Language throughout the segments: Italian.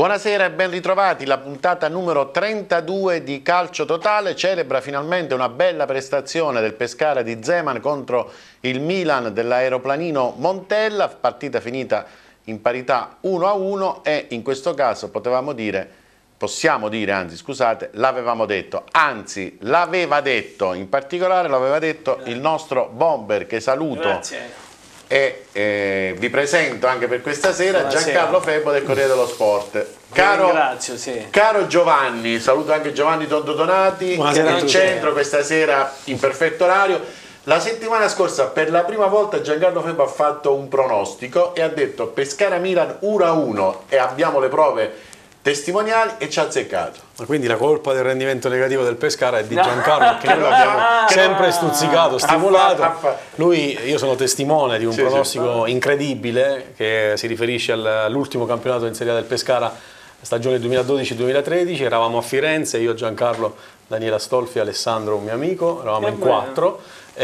Buonasera e ben ritrovati. La puntata numero 32 di Calcio Totale celebra finalmente una bella prestazione del Pescara di Zeman contro il Milan dell'aeroplanino Montella, partita finita in parità 1-1 e in questo caso possiamo dire, l'avevamo detto, anzi l'aveva detto, in particolare l'aveva detto il nostro bomber, che saluto. Grazie. E vi presento anche per questa sera Giancarlo Febbo del Corriere dello Sport. Caro Giovanni, saluto anche Giovanni Donati che è in centro questa sera in perfetto orario. La settimana scorsa per la prima volta Giancarlo Febbo ha fatto un pronostico e ha detto Pescara-Milan 1-1 e abbiamo le prove testimoniali e ci ha azzeccato. Quindi la colpa del rendimento negativo del Pescara è di Giancarlo, che noi l'abbiamo sempre stuzzicato, stimolato. Io sono testimone di un pronostico incredibile che si riferisce all'ultimo campionato in Serie A del Pescara, stagione 2012-2013. Eravamo a Firenze, io, Giancarlo, Daniela Stolfi e Alessandro, un mio amico, eravamo in 4.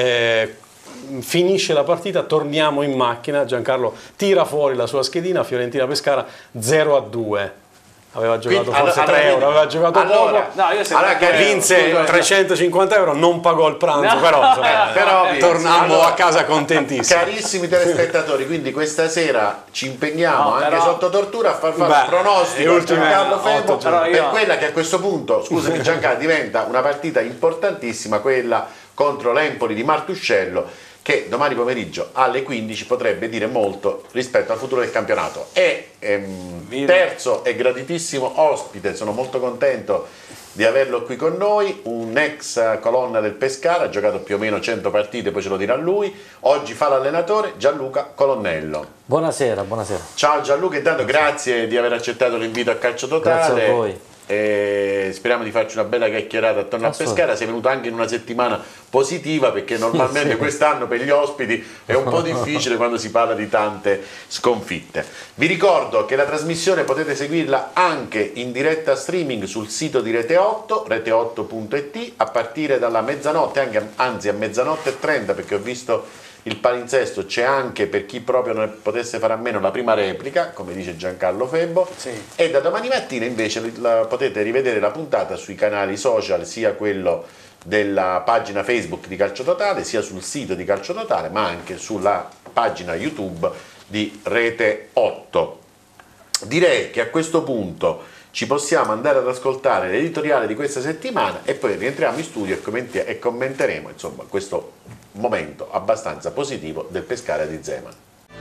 Finisce la partita, torniamo in macchina, Giancarlo tira fuori la sua schedina, Fiorentina-Pescara 0-2. Aveva giocato forse 3 euro, aveva giocato poco, vinse 350 euro, non pagò il pranzo, però tornammo a casa contentissimi. Carissimi telespettatori, quindi questa sera ci impegniamo anche sotto tortura a far fare un pronostico a Giancarlo Febbo per quella che a questo punto, scusami Giancarlo, diventa una partita importantissima, quella contro l'Empoli di Martuscello, che domani pomeriggio alle 15 potrebbe dire molto rispetto al futuro del campionato. E terzo e graditissimo ospite, sono molto contento di averlo qui con noi, un ex colonna del Pescara, ha giocato più o meno 100 partite, poi ce lo dirà lui, oggi fa l'allenatore Gianluca Colonnello. Buonasera, buonasera. Ciao Gianluca, intanto grazie di aver accettato l'invito a Calcio Totale. Grazie a voi. E speriamo di farci una bella chiacchierata attorno a Pescara. Sei venuto anche in una settimana positiva, perché normalmente quest'anno per gli ospiti è un po' difficile quando si parla di tante sconfitte. Vi ricordo che la trasmissione potete seguirla anche in diretta streaming sul sito di Rete 8, rete8.it, a partire dalla mezzanotte, anzi a mezzanotte e 30, perché ho visto il palinsesto, c'è anche per chi proprio non potesse fare a meno la prima replica, come dice Giancarlo Febbo, e da domani mattina invece potete rivedere la puntata sui canali social, sia quello della pagina Facebook di Calcio Totale, sia sul sito di Calcio Totale, ma anche sulla pagina YouTube di Rete 8. Direi che a questo punto ci possiamo andare ad ascoltare l'editoriale di questa settimana e poi rientriamo in studio e commenteremo insomma questo momento abbastanza positivo del Pescara di Zeman.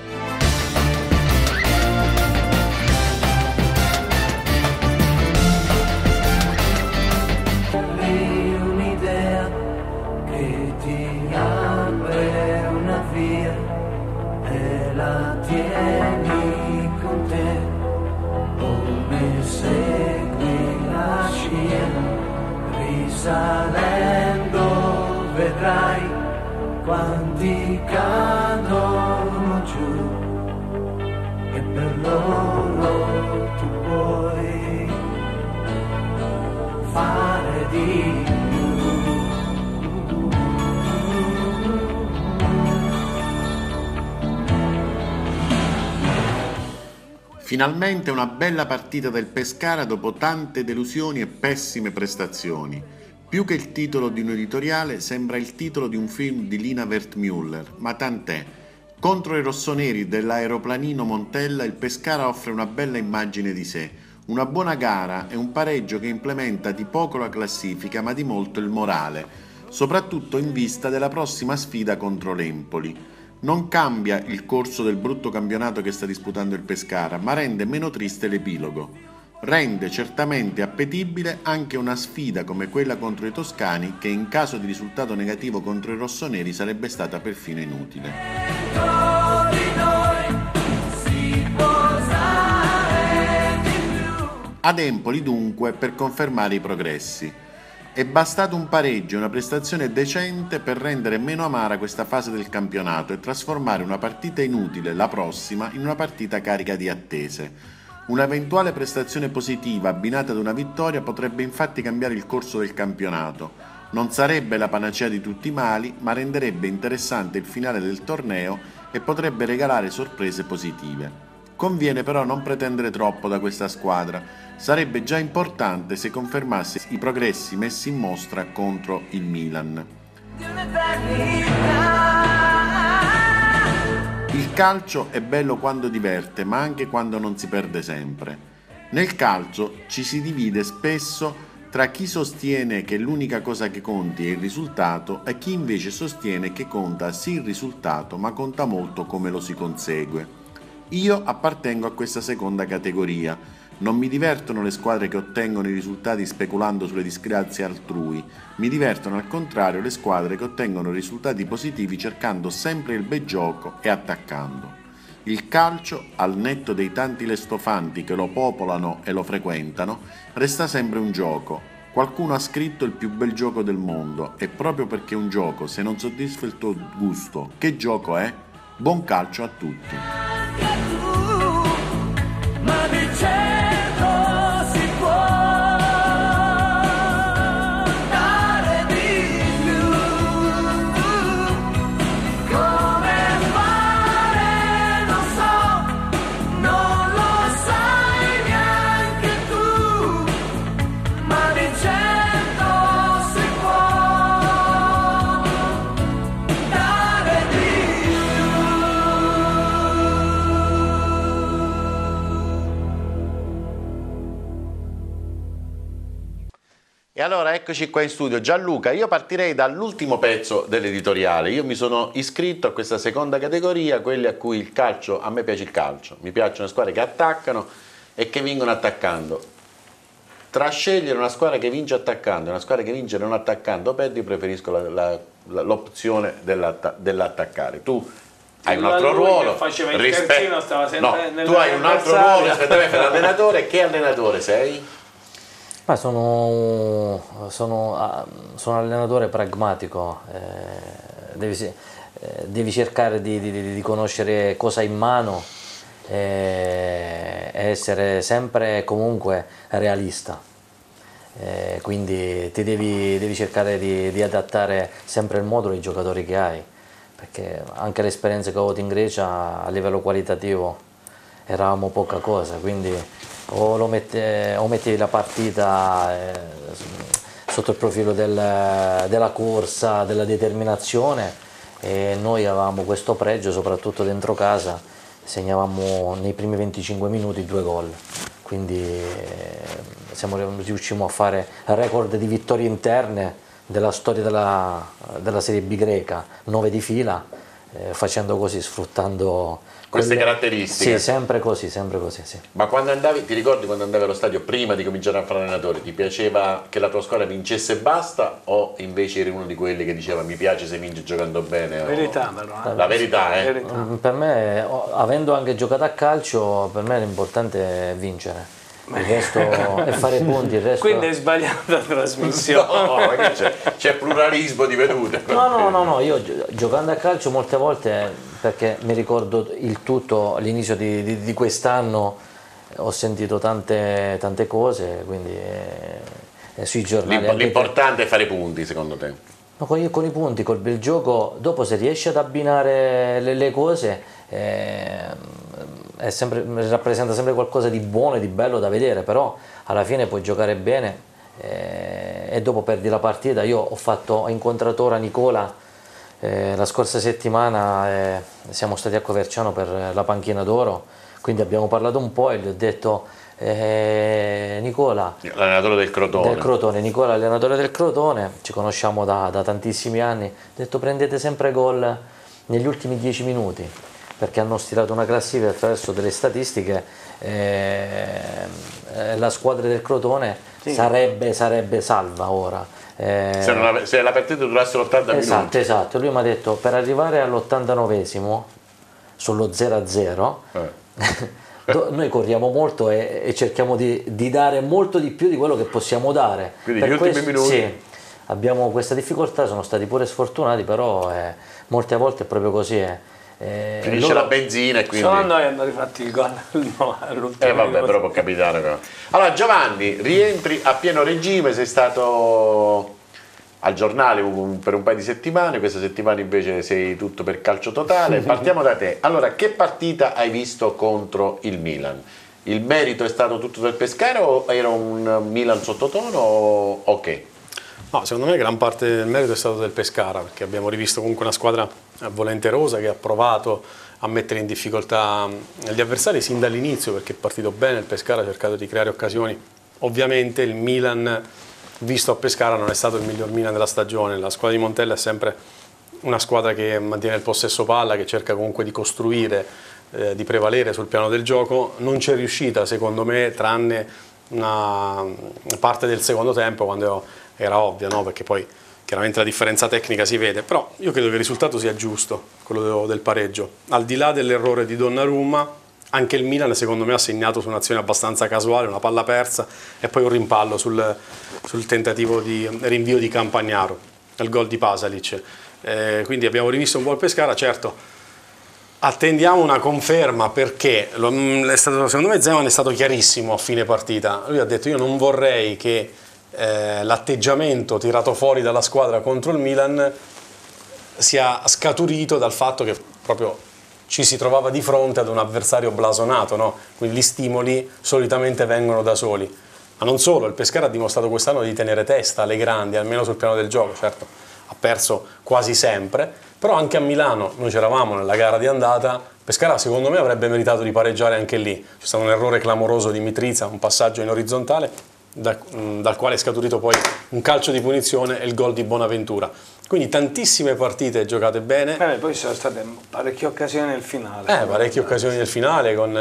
Un'idea che ti apre una via e la tieni con te, come segui la scia, risalendo vedrai quanti cadono giù e per loro tu puoi fare di più. Finalmente una bella partita del Pescara dopo tante delusioni e pessime prestazioni. Più che il titolo di un editoriale, sembra il titolo di un film di Lina Wertmüller, ma tant'è. Contro i rossoneri dell'aeroplanino Montella il Pescara offre una bella immagine di sé, una buona gara e un pareggio che implementa di poco la classifica ma di molto il morale, soprattutto in vista della prossima sfida contro l'Empoli. Non cambia il corso del brutto campionato che sta disputando il Pescara, ma rende meno triste l'epilogo. Rende certamente appetibile anche una sfida come quella contro i toscani, che in caso di risultato negativo contro i rossoneri sarebbe stata perfino inutile. Ad Empoli dunque per confermare i progressi. È bastato un pareggio e una prestazione decente per rendere meno amara questa fase del campionato e trasformare una partita inutile, la prossima, in una partita carica di attese. Un'eventuale prestazione positiva abbinata ad una vittoria potrebbe infatti cambiare il corso del campionato. Non sarebbe la panacea di tutti i mali, ma renderebbe interessante il finale del torneo e potrebbe regalare sorprese positive. Conviene però non pretendere troppo da questa squadra. Sarebbe già importante se confermasse i progressi messi in mostra contro il Milan. Il calcio è bello quando diverte, ma anche quando non si perde sempre. Nel calcio ci si divide spesso tra chi sostiene che l'unica cosa che conti è il risultato e chi invece sostiene che conta sì il risultato, ma conta molto come lo si consegue. Io appartengo a questa seconda categoria. Non mi divertono le squadre che ottengono i risultati speculando sulle disgrazie altrui, mi divertono al contrario le squadre che ottengono risultati positivi cercando sempre il bel gioco e attaccando. Il calcio, al netto dei tanti lestofanti che lo popolano e lo frequentano, resta sempre un gioco. Qualcuno ha scritto il più bel gioco del mondo e proprio perché è un gioco, se non soddisfa il tuo gusto, che gioco è? Buon calcio a tutti! E allora eccoci qua in studio. Gianluca, io partirei dall'ultimo pezzo dell'editoriale. Io mi sono iscritto a questa seconda categoria, quelli a cui il calcio, a me piace il calcio, mi piacciono le squadre che attaccano e che vincono attaccando. Tra scegliere una squadra che vince attaccando e una squadra che vince non attaccando, perdi, preferisco l'opzione dell'attaccare. Tu hai un altro ruolo, tu hai un altro ruolo rispetto a me, per allenatore. Che allenatore sei? Ma sono un allenatore pragmatico, devi cercare di conoscere cosa hai in mano e essere sempre e comunque realista, quindi devi cercare di adattare sempre il modulo ai giocatori che hai, perché anche le esperienze che ho avuto in Grecia a livello qualitativo eravamo poca cosa, quindi o mettevi la partita sotto il profilo della corsa, della determinazione, e noi avevamo questo pregio, soprattutto dentro casa, segnavamo nei primi 25 minuti 2 gol, quindi riuscimmo a fare il record di vittorie interne della storia della Serie B greca, 9 di fila, facendo così, sfruttando queste caratteristiche. Sì, sempre così, sì. Ma quando andavi, ti ricordi quando andavi allo stadio prima di cominciare a fare allenatore, ti piaceva che la tua squadra vincesse e basta, o invece eri uno di quelli che diceva mi piace se vince giocando bene? Verità però. La verità, Verità. Per me, avendo anche giocato a calcio, per me l'importante è vincere. Il resto è fare punti, il resto... Quindi è sbagliata la trasmissione. No, c'è pluralismo di vedute. No, io giocando a calcio molte volte, perché mi ricordo il tutto all'inizio di quest'anno, ho sentito tante cose, quindi sui giornali... L'importante è fare punti, secondo te? Ma con i punti, col bel gioco, dopo se riesci ad abbinare le cose... rappresenta sempre qualcosa di buono e di bello da vedere, però alla fine puoi giocare bene e dopo perdi la partita. Io ho incontrato ora Nicola la scorsa settimana, siamo stati a Coverciano per la panchina d'oro, quindi abbiamo parlato un po' e gli ho detto Nicola, l'allenatore del Crotone. Nicola, allenatore del Crotone, ci conosciamo da tantissimi anni, ho detto prendete sempre gol negli ultimi 10 minuti, perché hanno stilato una classifica attraverso delle statistiche, la squadra del Crotone sarebbe salva ora. Se la partita durasse l'80 minuti. Esatto, lui mi ha detto per arrivare all'89esimo, sullo 0-0, noi corriamo molto e cerchiamo di dare molto di più di quello che possiamo dare. Quindi gli ultimi minuti? Sì, abbiamo questa difficoltà, sono stati pure sfortunati, però molte volte è proprio così. Finisce la benzina e quindi... Solo noi hanno rifatti il gol all'ultimo. Vabbè, però può capitare. Allora Giovanni, rientri a pieno regime, sei stato al giornale per un paio di settimane, questa settimana invece sei tutto per calcio totale. Partiamo da te. Allora, che partita hai visto contro il Milan? Il merito è stato tutto del Pescara o era un Milan sottotono o ok? No, secondo me gran parte del merito è stato del Pescara, perché abbiamo rivisto comunque una squadra volenterosa che ha provato a mettere in difficoltà gli avversari sin dall'inizio, perché è partito bene, il Pescara ha cercato di creare occasioni. Ovviamente il Milan, visto a Pescara, non è stato il miglior Milan della stagione. La squadra di Montella è sempre una squadra che mantiene il possesso palla, che cerca comunque di costruire, di prevalere sul piano del gioco. Non c'è riuscita, secondo me, tranne una parte del secondo tempo, quando era ovvia, no? Perché poi chiaramente la differenza tecnica si vede, però io credo che il risultato sia giusto, quello del pareggio. Al di là dell'errore di Donnarumma, anche il Milan secondo me ha segnato su un'azione abbastanza casuale, una palla persa e poi un rimpallo sul tentativo di rinvio di Campagnaro, il gol di Pasalic. Quindi abbiamo rivisto un po' il Pescara, certo. Attendiamo una conferma, perché secondo me Zeman è stato chiarissimo a fine partita. Lui ha detto: io non vorrei che l'atteggiamento tirato fuori dalla squadra contro il Milan sia scaturito dal fatto che proprio ci si trovava di fronte ad un avversario blasonato, no? Quindi gli stimoli solitamente vengono da soli. Ma non solo, il Pescara ha dimostrato quest'anno di tenere testa alle grandi, almeno sul piano del gioco. Certo, ha perso quasi sempre, però anche a Milano, noi c'eravamo nella gara di andata, Pescara secondo me avrebbe meritato di pareggiare anche lì. C'è stato un errore clamoroso di Mitriza, un passaggio in orizzontale, dal quale è scaturito poi un calcio di punizione e il gol di Bonaventura. Quindi tantissime partite giocate bene. Poi ci sono state parecchie occasioni nel finale. Parecchie occasioni nel finale con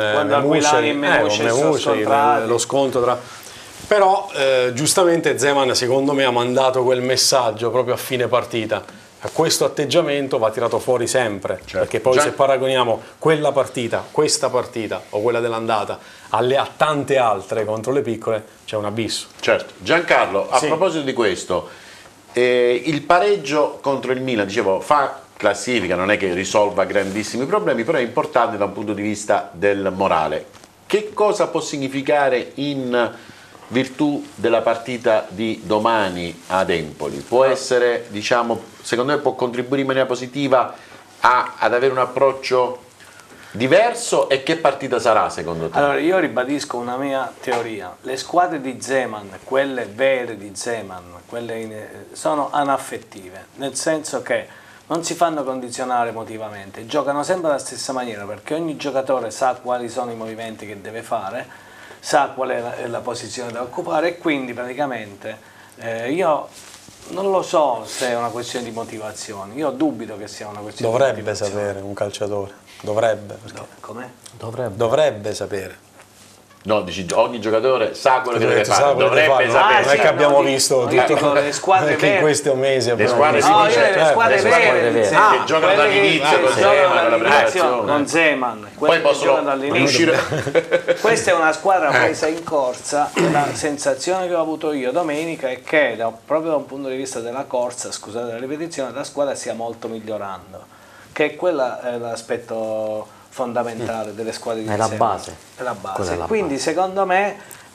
Memucci, lo scontro tra... Però giustamente Zeman secondo me ha mandato quel messaggio proprio a fine partita. A questo atteggiamento va tirato fuori sempre, certo. Perché poi se paragoniamo quella partita, questa partita o quella dell'andata a tante altre contro le piccole, c'è un abisso. Certo. Giancarlo, a proposito di questo, il pareggio contro il Milan, dicevo, fa classifica, non è che risolva grandissimi problemi, però è importante da un punto di vista del morale. Che cosa può significare in virtù della partita di domani ad Empoli? Può essere, diciamo, secondo me può contribuire in maniera positiva ad avere un approccio diverso? E che partita sarà secondo te? Allora, io ribadisco una mia teoria: le squadre di Zeman, quelle vere di Zeman, sono anaffettive, nel senso che non si fanno condizionare emotivamente, giocano sempre alla stessa maniera, perché ogni giocatore sa quali sono i movimenti che deve fare, sa qual è la posizione da occupare, e quindi praticamente io non lo so se è una questione di motivazione, io dubito che sia una questione di motivazione. Dovrebbe sapere un calciatore, dovrebbe. Com'è? Dovrebbe sapere. No, dici, ogni giocatore sa quello che deve fare, dovrebbe sapere. Non è che abbiamo visto tutto, le squadre che in questi mesi le squadre le squadre vere che giocano dall'inizio con Zeman, con Zeman, poi possono riuscire. Questa è una squadra presa in corsa, e la sensazione che ho avuto io domenica è che proprio da un punto di vista della corsa, scusate la ripetizione, la squadra stia molto migliorando, che quella è l'aspetto fondamentale delle squadre di Zeman. È la base. Quindi secondo me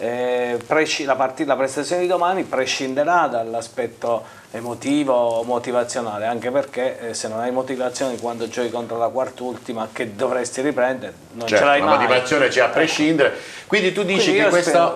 la prestazione di domani prescinderà dall'aspetto emotivo o motivazionale, anche perché se non hai motivazione quando giochi contro la quart'ultima, che dovresti riprendere, non ce l'hai mai. La motivazione c'è a prescindere. Quindi tu dici che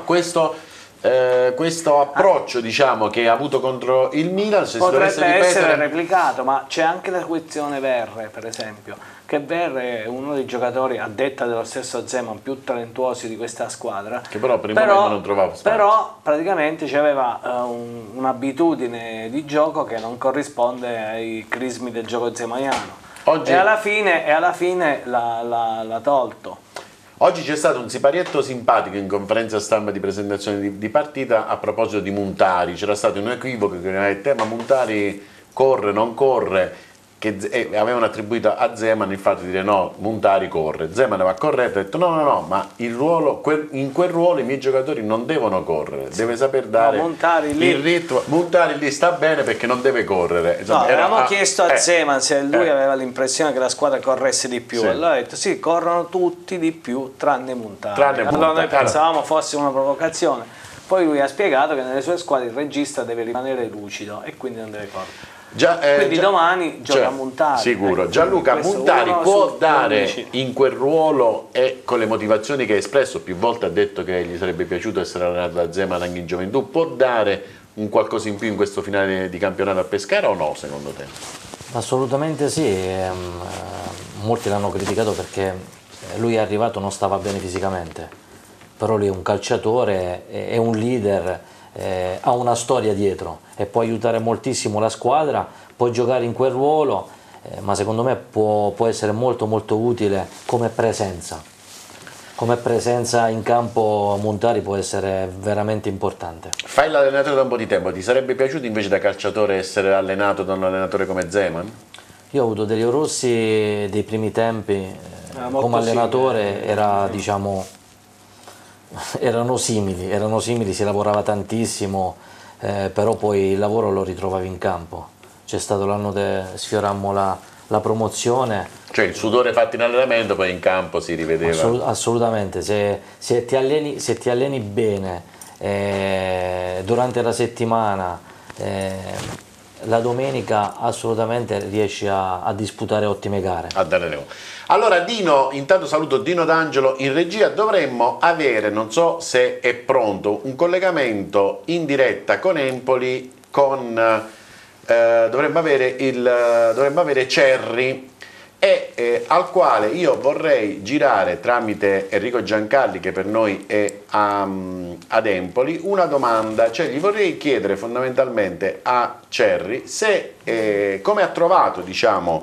questo approccio, diciamo, che ha avuto contro il Milan, se potrebbe si dovesse essere replicato, ma c'è anche la questione Verre, per esempio, che Verre è uno dei giocatori, a detta dello stesso Zeman, più talentuosi di questa squadra, che però per il momento non trovava spazio. Però praticamente aveva un'abitudine di gioco che non corrisponde ai crismi del gioco zemaniano. E alla fine l'ha tolto. Oggi c'è stato un siparietto simpatico in conferenza stampa di presentazione di partita a proposito di Muntari. C'era stato un equivoco che aveva detto: ma Muntari corre, non corre, che avevano attribuito a Zeman il fatto di dire no, Muntari corre. Zeman aveva corretto e ha detto no, ma il ruolo, in quel ruolo i miei giocatori non devono correre, deve saper dare il ritmo. Muntari lì sta bene perché non deve correre. Insomma, avevamo chiesto a Zeman se lui aveva l'impressione che la squadra corresse di più, allora ha detto sì, corrono tutti di più tranne Muntari. Allora noi pensavamo fosse una provocazione, Poi lui ha spiegato che nelle sue squadre il regista deve rimanere lucido e quindi non deve correre. Quindi domani gioca Montari. Sicuro. Gianluca, Montari può dare 11. In quel ruolo e con le motivazioni che ha espresso, più volte ha detto che gli sarebbe piaciuto essere allenato da Zeman anche in gioventù, può dare un qualcosa in più in questo finale di campionato a Pescara o no, secondo te? Assolutamente sì, molti l'hanno criticato perché lui è arrivato, non stava bene fisicamente, però lui è un calciatore, è un leader, ha una storia dietro e può aiutare moltissimo la squadra, può giocare in quel ruolo, ma secondo me può essere molto molto utile come presenza. Come presenza in campo Montari può essere veramente importante. Fai l'allenatore da un po' di tempo, ti sarebbe piaciuto invece da calciatore essere allenato da un allenatore come Zeman? Io ho avuto Delio Rossi dei primi tempi, come allenatore era, diciamo, erano simili, si lavorava tantissimo, però poi il lavoro lo ritrovavi in campo. C'è stato l'anno che sfiorammo la promozione. Cioè il sudore fatto in allenamento poi in campo si rivedeva? Assolutamente, se ti alleni bene durante la settimana, la domenica assolutamente riesci a disputare ottime gare. Allora Dino, intanto saluto Dino D'Angelo in regia, dovremmo avere, non so se è pronto, un collegamento in diretta con Empoli, dovremmo avere Cerri, al quale io vorrei girare tramite Enrico Giancarli, che per noi è ad Empoli, una domanda, cioè gli vorrei chiedere fondamentalmente a Cerri se come ha trovato, diciamo,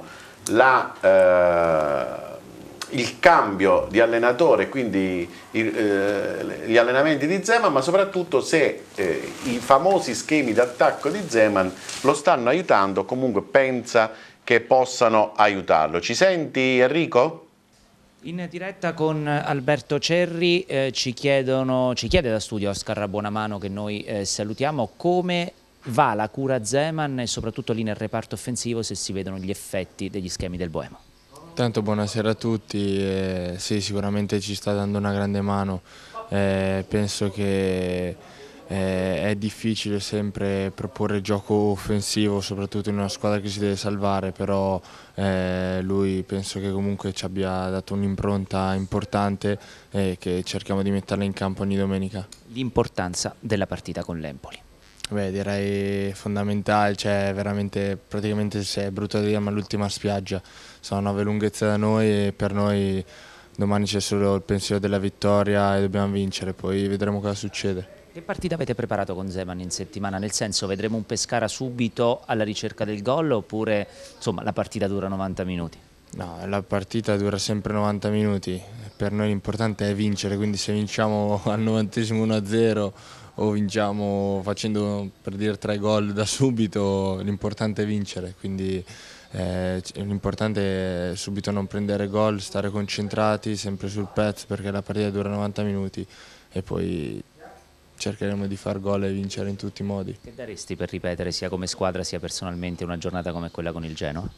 il cambio di allenatore, quindi gli allenamenti di Zeman, ma soprattutto se i famosi schemi d'attacco di Zeman lo stanno aiutando, comunque pensa che possano aiutarlo. Ci senti Enrico? In diretta con Alberto Cerri ci chiede da studio Oscar Buonamano, che noi salutiamo, come va la cura Zeman e soprattutto lì nel reparto offensivo, se si vedono gli effetti degli schemi del Boemo. Tanto buonasera a tutti, sì, sicuramente ci sta dando una grande mano, penso che è difficile sempre proporre gioco offensivo, soprattutto in una squadra che si deve salvare, però lui penso che comunque ci abbia dato un'impronta importante e che cerchiamo di metterla in campo ogni domenica. L'importanza della partita con l'Empoli. Beh, direi fondamentale, cioè veramente, praticamente, se è brutto da dire, ma l'ultima spiaggia, sono 9 lunghezze da noi e per noi domani c'è solo il pensiero della vittoria e dobbiamo vincere, poi vedremo cosa succede. Che partita avete preparato con Zeman in settimana? Nel senso, vedremo un Pescara subito alla ricerca del gol oppure insomma la partita dura 90 minuti? No, la partita dura sempre 90 minuti, per noi l'importante è vincere, quindi se vinciamo al 90esimo 1-0 o vinciamo facendo, per dire, 3 gol da subito, l'importante è vincere, quindi l'importante è subito non prendere gol, stare concentrati, sempre sul pezzo, perché la partita dura 90 minuti e poi cercheremo di far gol e vincere in tutti i modi. Che daresti per ripetere sia come squadra sia personalmente una giornata come quella con il Genoa?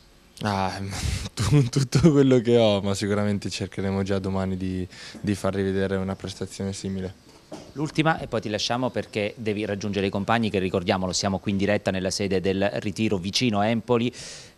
Tutto quello che ho, ma sicuramente cercheremo già domani di far rivedere una prestazione simile. L'ultima e poi ti lasciamo perché devi raggiungere i compagni che, ricordiamolo, siamo qui in diretta nella sede del Ritiro vicino a Empoli.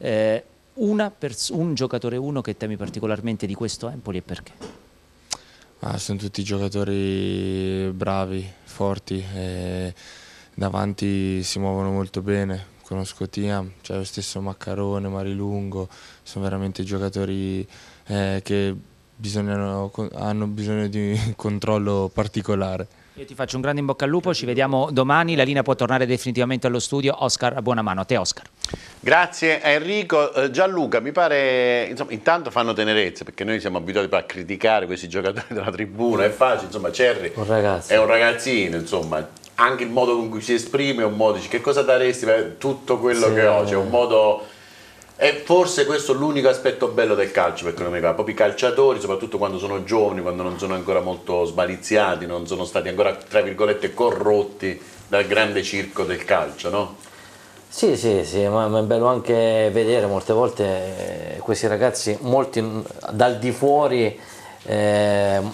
Un giocatore uno che temi particolarmente di questo Empoli e perché? Sono tutti giocatori bravi, forti, davanti si muovono molto bene. Conosco Tiam, c'è lo stesso Maccarone, Marilungo, sono veramente giocatori che hanno bisogno di un controllo particolare. Io ti faccio un grande in bocca al lupo, ci vediamo domani, la linea può tornare definitivamente allo studio. Oscar Buonamano, a te Oscar. Grazie a Enrico. Gianluca, mi pare, insomma, intanto fanno tenerezza, perché noi siamo abituati a criticare questi giocatori della tribuna, è facile, insomma, Cerri è un ragazzino, insomma, anche il modo con cui si esprime è un modo, che cosa daresti per tutto quello che ho, cioè un modo. E forse questo è l'unico aspetto bello del calcio, perché non mi va, proprio i calciatori, soprattutto quando sono giovani, quando non sono ancora molto smaliziati, non sono stati ancora, tra virgolette, corrotti dal grande circo del calcio, no? Sì, ma è bello anche vedere molte volte questi ragazzi, molti dal di fuori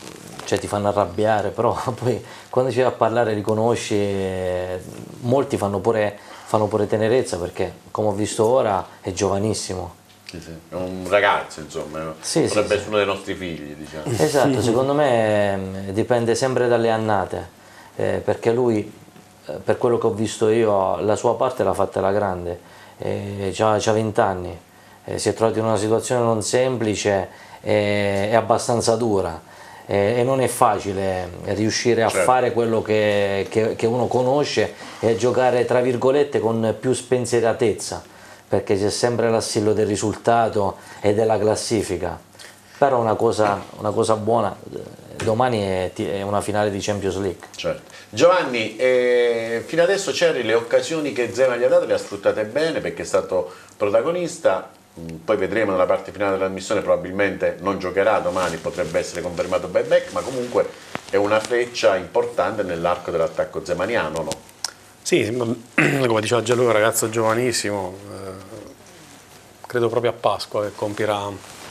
cioè ti fanno arrabbiare, però poi quando ci vai a parlare li conosci, molti fanno pure tenerezza, perché come ho visto ora è giovanissimo. Sì, sì. È un ragazzo, insomma, Sì, potrebbe sì, essere uno dei nostri figli, diciamo. Esatto, secondo me dipende sempre dalle annate, perché lui, per quello che ho visto io, la sua parte l'ha fatta alla grande, c'ha 20 anni, si è trovato in una situazione non semplice, è abbastanza dura, e non è facile riuscire a fare quello che uno conosce e a giocare tra virgolette con più spensieratezza, perché c'è sempre l'assillo del risultato e della classifica. Però una cosa buona, domani è una finale di Champions League. Certo. Giovanni, fino adesso Cerri le occasioni che Zeman gli ha dato le ha sfruttate bene, perché è stato protagonista. Poi vedremo nella parte finale della missione, probabilmente non giocherà domani, potrebbe essere confermato buyback, ma comunque è una freccia importante nell'arco dell'attacco zemaniano, no? Sì, come diceva Gianluca, ragazzo giovanissimo, credo proprio a Pasqua che compirà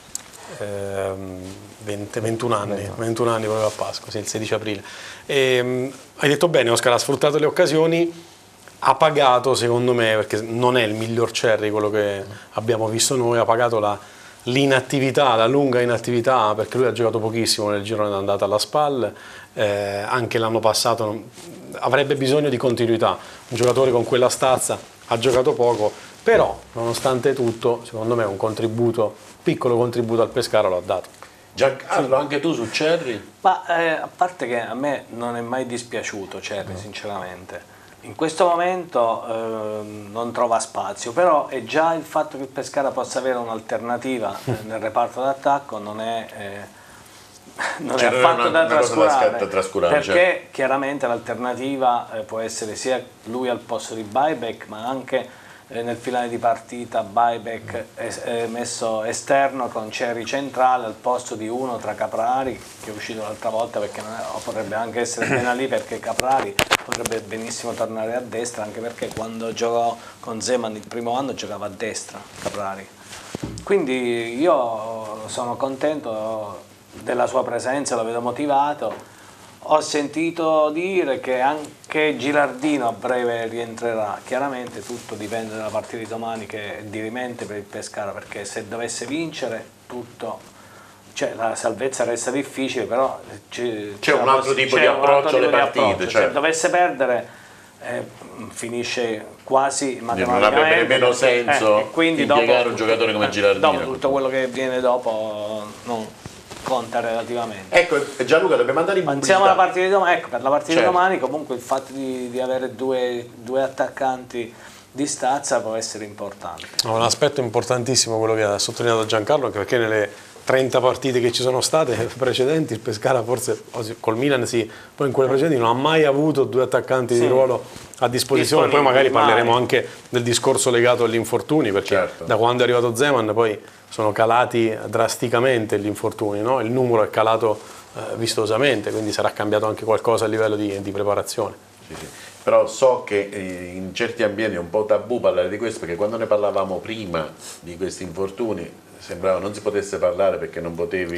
21 anni proprio a Pasqua, sì, il 16 aprile. Hai detto bene, Oscar, ha sfruttato le occasioni, ha pagato secondo me, perché non è il miglior Cerri quello che abbiamo visto noi, ha pagato l'inattività, la lunga inattività, perché lui ha giocato pochissimo nel girone d'andata alla SPAL, anche l'anno passato avrebbe bisogno di continuità, un giocatore con quella stazza ha giocato poco, però nonostante tutto secondo me un piccolo contributo al Pescara lo ha dato. Giancarlo, anche tu su Cerri? Ma a parte che a me non è mai dispiaciuto Cerri, sinceramente. In questo momento non trova spazio, però è già il fatto che il Pescara possa avere un'alternativa nel reparto d'attacco non è affatto da trascurare, perché chiaramente l'alternativa può essere sia lui al posto di buyback, ma anche nel finale di partita buyback messo esterno con Cerri centrale al posto di uno tra Caprari, che è uscito l'altra volta, perché potrebbe anche essere Benalì, perché Caprari potrebbe benissimo tornare a destra, anche perché quando giocò con Zeman il primo anno giocava a destra Caprari. Quindi io sono contento della sua presenza, lo vedo motivato. Ho sentito dire che anche Gilardino a breve rientrerà. Chiaramente tutto dipende dalla partita di domani, che è dirimente per il Pescara, perché se dovesse vincere tutto, cioè la salvezza resta difficile, però c'è un altro tipo di approccio alle partite. Se dovesse perdere finisce quasi matematicamente. Non avrebbe nemmeno senso quindi impiegare un giocatore come Gilardino. Dopo tutto quello che viene dopo non conta relativamente. Ecco, Gianluca, dobbiamo andare in pubblicità. Pensiamo alla partita di domani. Ecco, per la partita di domani comunque il fatto di avere due attaccanti di stazza può essere importante. Un aspetto importantissimo quello che ha sottolineato Giancarlo, anche perché nelle 30 partite che ci sono state precedenti il Pescara, forse col Milan sì, poi in quelle precedenti non ha mai avuto due attaccanti di ruolo a disposizione. Poi magari parleremo anche del discorso legato agli infortuni, perché da quando è arrivato Zeman poi sono calati drasticamente gli infortuni, no? Il numero è calato vistosamente, quindi sarà cambiato anche qualcosa a livello di preparazione. Sì. Però so che in certi ambienti è un po' tabù parlare di questo, perché quando ne parlavamo prima di questi infortuni sembrava non si potesse parlare perché non potevi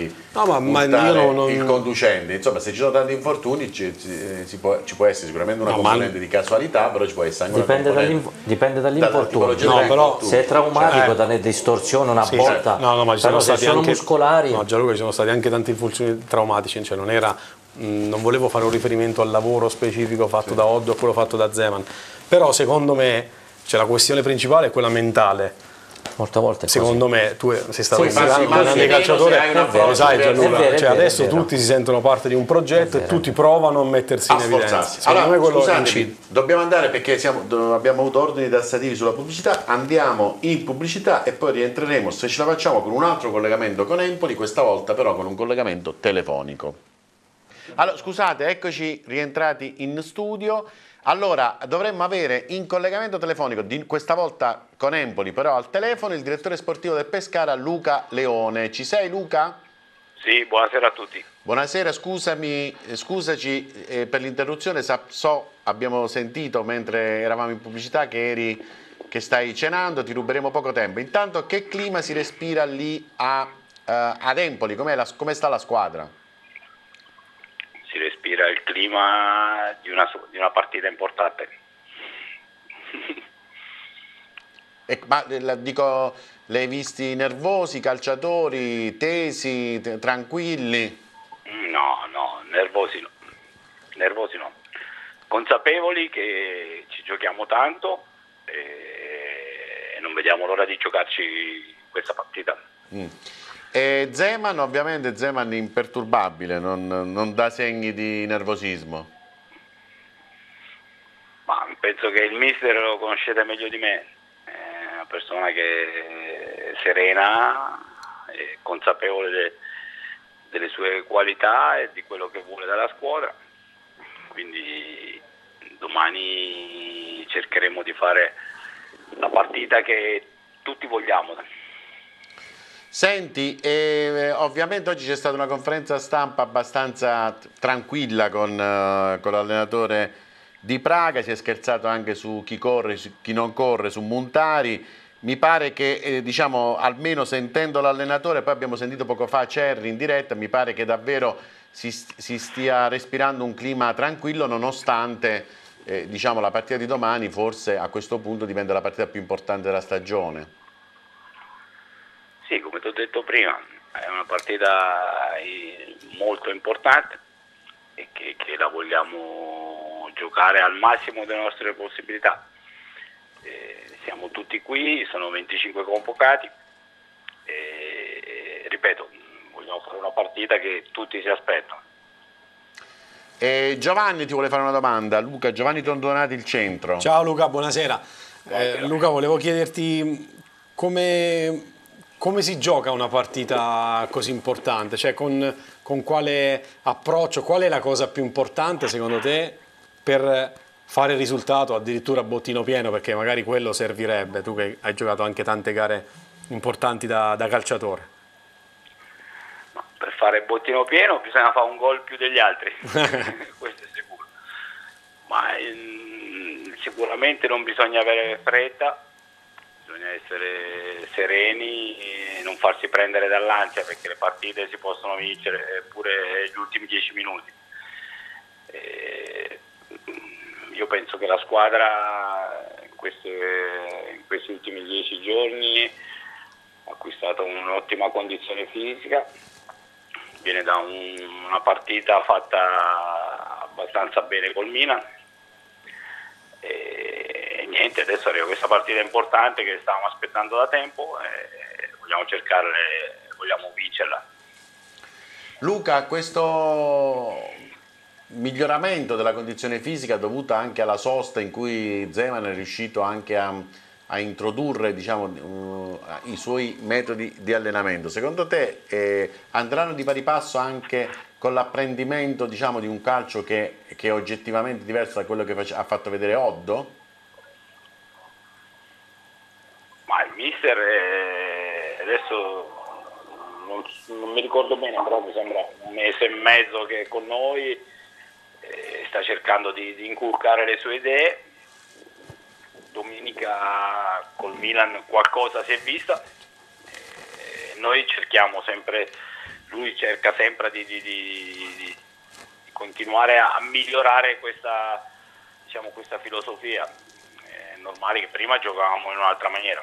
il conducente. Insomma, se ci sono tanti infortuni ci può essere sicuramente una componente di casualità, però ci può essere anche dipende dall'infortunio. Però se è traumatico, dalle distorsioni, una botta, ma ci sono stati anche muscolari. No, Gianluca, ci sono stati anche tanti infortuni traumatici, cioè non volevo fare un riferimento al lavoro specifico fatto da Oddo o quello fatto da Zeman, però secondo me la questione principale è quella mentale. Molte volte secondo me tu sei stato un grande calciatore, lo sai Gianluca, adesso tutti si sentono parte di un progetto e tutti provano a mettersi in evidenza. Allora, scusatemi, dobbiamo andare perché abbiamo avuto ordini tassativi sulla pubblicità, andiamo in pubblicità e poi rientreremo, se ce la facciamo, con un altro collegamento con Empoli, questa volta però con un collegamento telefonico. Allora, scusate, eccoci rientrati in studio. Allora, dovremmo avere in collegamento telefonico, questa volta con Empoli, però al telefono, il direttore sportivo del Pescara, Luca Leone. Ci sei, Luca? Sì, buonasera a tutti. Buonasera, scusaci per l'interruzione, abbiamo sentito mentre eravamo in pubblicità che stai cenando, ti ruberemo poco tempo. Intanto, che clima si respira lì ad Empoli? Come sta la squadra? clima di una partita importante. Ma dico, li hai visti nervosi, calciatori, tesi, tranquilli? No, nervosi no. Consapevoli che ci giochiamo tanto e non vediamo l'ora di giocarci questa partita. E Zeman, ovviamente Zeman imperturbabile, non dà segni di nervosismo. Ma penso che il mister lo conoscete meglio di me, è una persona che è serena, è consapevole delle sue qualità e di quello che vuole dalla squadra, quindi domani cercheremo di fare la partita che tutti vogliamo. Senti, ovviamente oggi c'è stata una conferenza stampa abbastanza tranquilla con l'allenatore di Praga, si è scherzato anche su chi corre, su chi non corre, su Muntari. Mi pare che, diciamo, almeno sentendo l'allenatore, poi abbiamo sentito poco fa Cerri in diretta, mi pare che davvero si stia respirando un clima tranquillo, nonostante diciamo, la partita di domani forse a questo punto diventa la partita più importante della stagione. Sì, come ti ho detto prima, è una partita molto importante e che la vogliamo giocare al massimo delle nostre possibilità. Siamo tutti qui, sono 25 convocati e ripeto, vogliamo fare una partita che tutti si aspettano. Giovanni ti vuole fare una domanda. Luca, Giovanni Tondonati, il centro. Ciao Luca, buonasera. Luca, volevo chiederti come si gioca una partita così importante, cioè con quale approccio, qual è la cosa più importante secondo te per fare il risultato addirittura a bottino pieno, perché magari quello servirebbe, tu che hai giocato anche tante gare importanti da calciatore. Per fare bottino pieno bisogna fare un gol più degli altri, questo è sicuro, ma sicuramente non bisogna avere fretta, bisogna essere sereni e non farsi prendere dall'ansia, perché le partite si possono vincere pure gli ultimi 10 minuti. Io penso che la squadra in questi ultimi 10 giorni ha acquistato un'ottima condizione fisica, viene da una partita fatta abbastanza bene col Milan e niente, adesso arriva questa partita importante che stavamo aspettando da tempo e vogliamo vincerla. Luca, questo miglioramento della condizione fisica dovuta anche alla sosta in cui Zeman è riuscito anche a introdurre, diciamo, i suoi metodi di allenamento, secondo te andranno di pari passo anche con l'apprendimento, diciamo, di un calcio che è oggettivamente diverso da quello che ha fatto vedere Oddo? Ma il mister adesso non mi ricordo bene, però mi sembra un mese e mezzo che è con noi, sta cercando di inculcare le sue idee. Domenica col Milan qualcosa si è vista, noi cerchiamo sempre, lui cerca sempre di continuare a migliorare questa filosofia. È normale che prima giocavamo in un'altra maniera.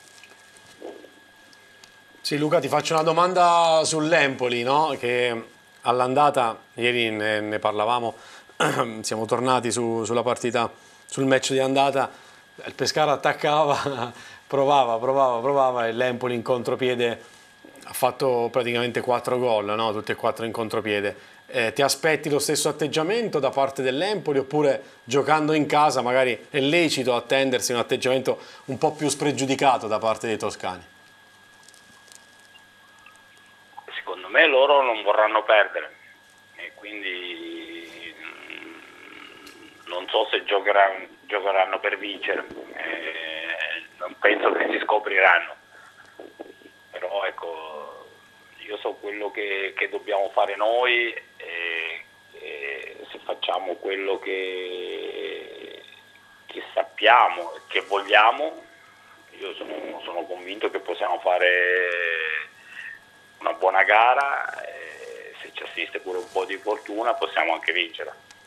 Sì, Luca, ti faccio una domanda sull'Empoli, no? Che all'andata, ieri ne parlavamo, siamo tornati sulla partita, sul match di andata, il Pescara attaccava, provava e l'Empoli in contropiede ha fatto praticamente 4 gol, no? Tutti e 4 in contropiede. Ti aspetti lo stesso atteggiamento da parte dell'Empoli, oppure giocando in casa magari è lecito attendersi un atteggiamento un po' più spregiudicato da parte dei toscani? Secondo me loro non vorranno perdere e quindi non so se giocheranno per vincere, non penso che si scopriranno, però ecco, io so quello che dobbiamo fare noi e se facciamo quello che sappiamo e che vogliamo, io sono convinto che possiamo fare una buona gara e se ci assiste pure un po' di fortuna possiamo anche vincere.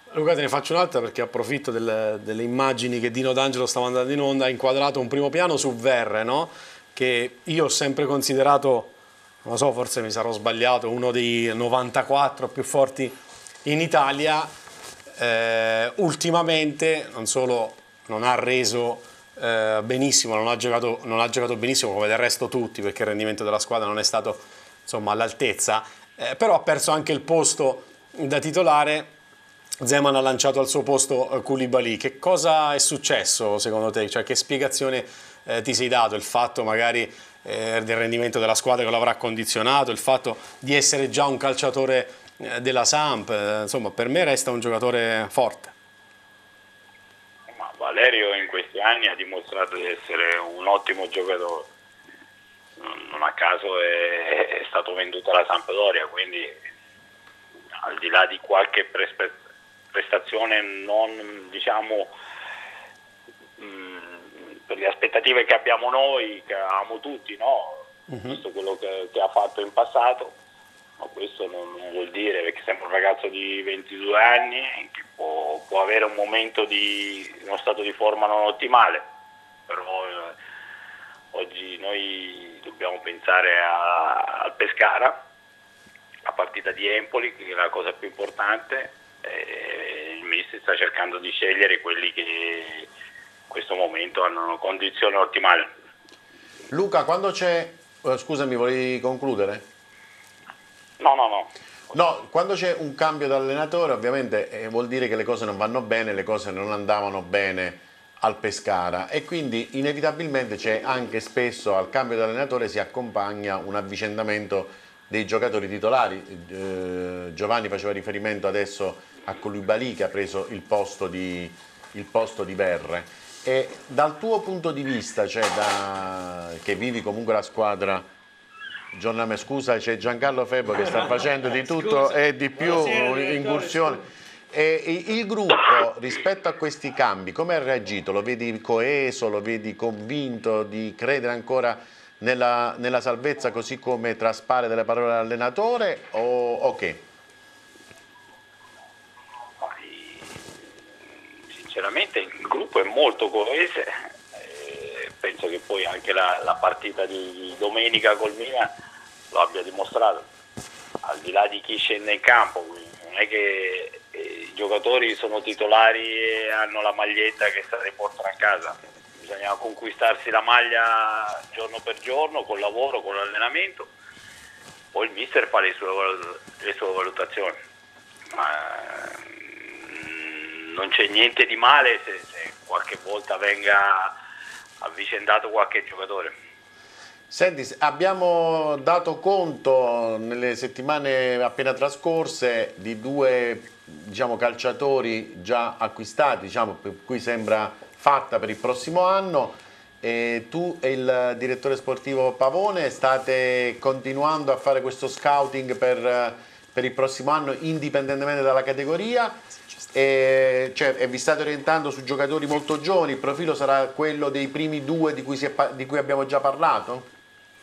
Luca, te ne faccio un'altra perché approfitto delle immagini che Dino D'Angelo sta mandando in onda. Ha inquadrato un primo piano su Verre, no? Che io ho sempre considerato, non lo so, forse mi sarò sbagliato, uno dei 94 più forti in Italia. Ultimamente non solo non ha reso benissimo, non ha giocato benissimo come del resto tutti, perché il rendimento della squadra non è stato, insomma, all'altezza, però ha perso anche il posto da titolare. Zeman ha lanciato al suo posto Koulibaly. Che cosa è successo secondo te? Cioè, che spiegazione ti sei dato? Il fatto magari del rendimento della squadra che lo avrà condizionato, il fatto di essere già un calciatore della Samp, insomma, per me resta un giocatore forte. Ma Valerio in questi anni ha dimostrato di essere un ottimo giocatore, non a caso è stato venduto alla Sampdoria, quindi al di là di qualche prestazione non, diciamo, per le aspettative che abbiamo noi, che avevamo tutti, no? Visto quello che ha fatto in passato, ma questo non vuol dire, perché siamo un ragazzo di 22 anni che può avere un momento di uno stato di forma non ottimale, però oggi noi dobbiamo pensare al Pescara, la partita di Empoli, che è la cosa più importante. Il mister sta cercando di scegliere quelli che in questo momento hanno una condizione ottimale. Luca, quando c'è... scusami, volevi concludere? No, quando c'è un cambio d'allenatore ovviamente vuol dire che le cose non vanno bene, le cose non andavano bene al Pescara, e quindi inevitabilmente c'è anche spesso al cambio d'allenatore si accompagna un avvicendamento dei giocatori titolari. Giovanni faceva riferimento adesso a Koulibaly, che ha preso il posto di Verre, e dal tuo punto di vista, cioè che vivi comunque la squadra giornalmente, scusa, c'è Giancarlo Febbo che sta facendo di tutto e di più, incursione, e il gruppo rispetto a questi cambi come ha reagito? Lo vedi coeso, lo vedi convinto di credere ancora nella salvezza, così come traspare dalle parole dell'allenatore, o che? Sinceramente il gruppo è molto coeso, penso che poi anche la partita di domenica col Milan lo abbia dimostrato, al di là di chi scende in campo, non è che i giocatori sono titolari e hanno la maglietta che se ne portano a casa. Bisogna conquistarsi la maglia giorno per giorno, col lavoro, con l'allenamento, poi il mister fa le sue valutazioni, ma non c'è niente di male se qualche volta venga avvicendato qualche giocatore. Senti, abbiamo dato conto nelle settimane appena trascorse di due, diciamo, calciatori già acquistati, diciamo, per cui sembra fatta per il prossimo anno. E tu e il direttore sportivo Pavone state continuando a fare questo scouting per il prossimo anno, indipendentemente dalla categoria, e vi state orientando su giocatori molto giovani. Il profilo sarà quello dei primi due di cui abbiamo già parlato?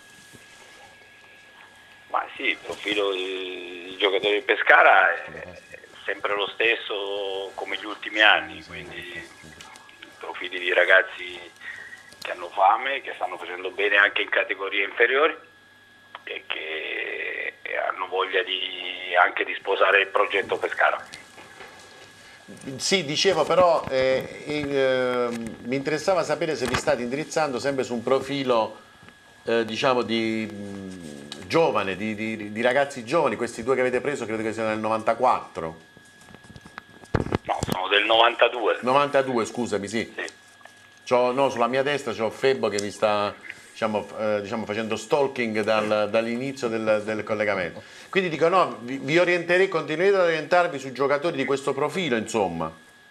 Ma sì, il profilo di giocatori di Pescara è sempre lo stesso come gli ultimi anni, quindi profili di ragazzi che hanno fame, che stanno facendo bene anche in categorie inferiori e che hanno voglia anche di sposare il progetto Pescara. Sì, dicevo, però mi interessava sapere se vi state indirizzando sempre su un profilo diciamo di giovane, di ragazzi giovani. Questi due che avete preso credo che siano del 94. No, sono del 92. 92, scusami, sì. No, sulla mia destra c'ho Febbo che mi sta diciamo facendo stalking dall'inizio del collegamento. Quindi dico, no, vi orienterei, continuerete ad orientarvi su giocatori di questo profilo, insomma.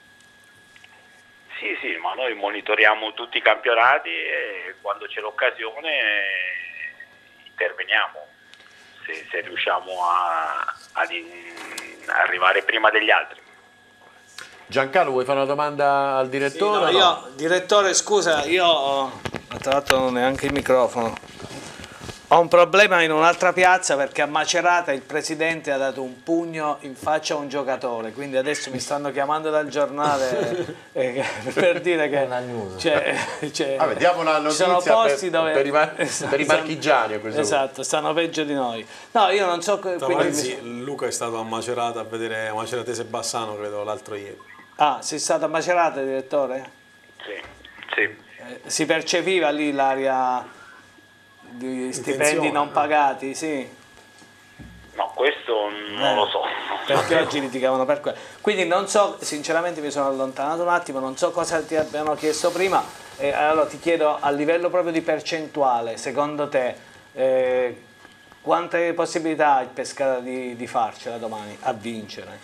Sì, ma noi monitoriamo tutti i campionati e quando c'è l'occasione interveniamo, se riusciamo ad arrivare prima degli altri. Giancarlo, vuoi fare una domanda al direttore? Sì, direttore, scusa, io tra l'altro non ho neanche il microfono. Ho un problema in un'altra piazza perché a Macerata il presidente ha dato un pugno in faccia a un giocatore, quindi adesso mi stanno chiamando dal giornale per dire che vabbè, diamo una notizia per i marchigiani a questo esatto, stanno peggio di noi. No, io non so. Luca è stato a Macerata a vedere Maceratese Bassano, credo, l'altro ieri. Ah, sei stato a Macerata, direttore? Sì. Si percepiva lì l'aria di stipendi non pagati, sì? No, questo non lo so. Perché oggi litigavano per quello. Quindi non so, sinceramente mi sono allontanato un attimo, non so cosa ti abbiano chiesto prima, allora ti chiedo a livello proprio di percentuale, secondo te quante possibilità ha il Pescara di farcela domani, a vincere?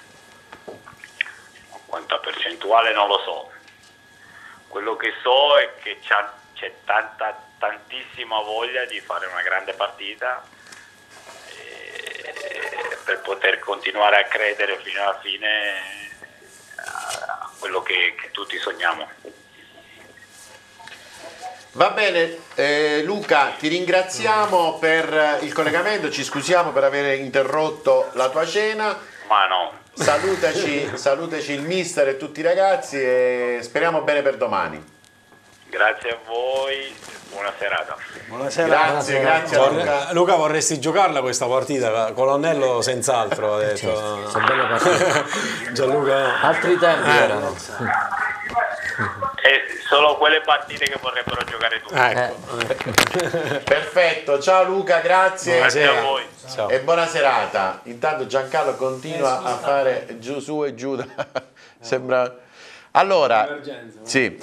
Quanta percentuale non lo so. Quello che so è che c'è tantissima voglia di fare una grande partita per poter continuare a credere fino alla fine a quello che tutti sogniamo. Va bene, Luca, ti ringraziamo per il collegamento, ci scusiamo per aver interrotto la tua cena. Ma no. Salutaci il mister e tutti i ragazzi e speriamo bene per domani. Grazie a voi, buona serata. Buonasera. Grazie. Luca, vorresti giocarla questa partita? Colonnello senz'altro ha detto. Sono belle partite. Gianluca. Altri tempi erano. Solo quelle partite che vorrebbero giocare tutti. Perfetto, ciao Luca, grazie. Grazie a voi. Ciao. E buona serata. Intanto Giancarlo continua a fare giù su e giù. Sembra. Allora, sì.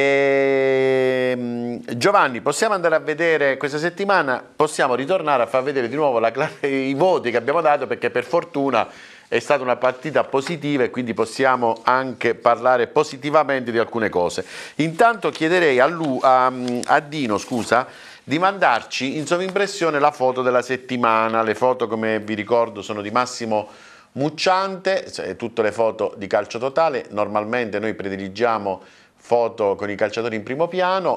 Giovanni, possiamo andare a vedere questa settimana? Possiamo ritornare a far vedere di nuovo i voti che abbiamo dato, perché per fortuna è stata una partita positiva e quindi possiamo anche parlare positivamente di alcune cose. Intanto chiederei a Dino, di mandarci in sovrimpressione la foto della settimana. Le foto, come vi ricordo, sono di Massimo Mucciante, tutte le foto di Calcio Totale. Normalmente noi prediligiamo foto con i calciatori in primo piano.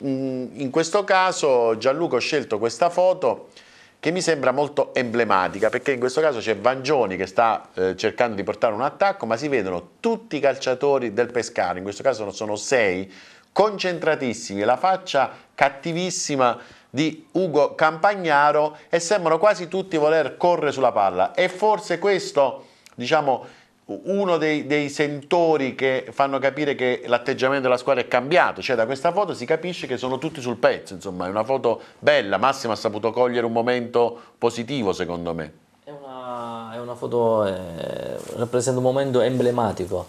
In questo caso Gianluca ho scelto questa foto che mi sembra molto emblematica, perché in questo caso c'è Vangioni che sta cercando di portare un attacco, ma si vedono tutti i calciatori del Pescara, in questo caso sono 6, concentratissimi, la faccia cattivissima di Ugo Campagnaro, e sembrano quasi tutti voler correre sulla palla. E forse questo, diciamo, uno dei sentori che fanno capire che l'atteggiamento della squadra è cambiato. Cioè, da questa foto si capisce che sono tutti sul pezzo, insomma è una foto bella. Massimo ha saputo cogliere un momento positivo, secondo me. È una foto, rappresenta un momento emblematico.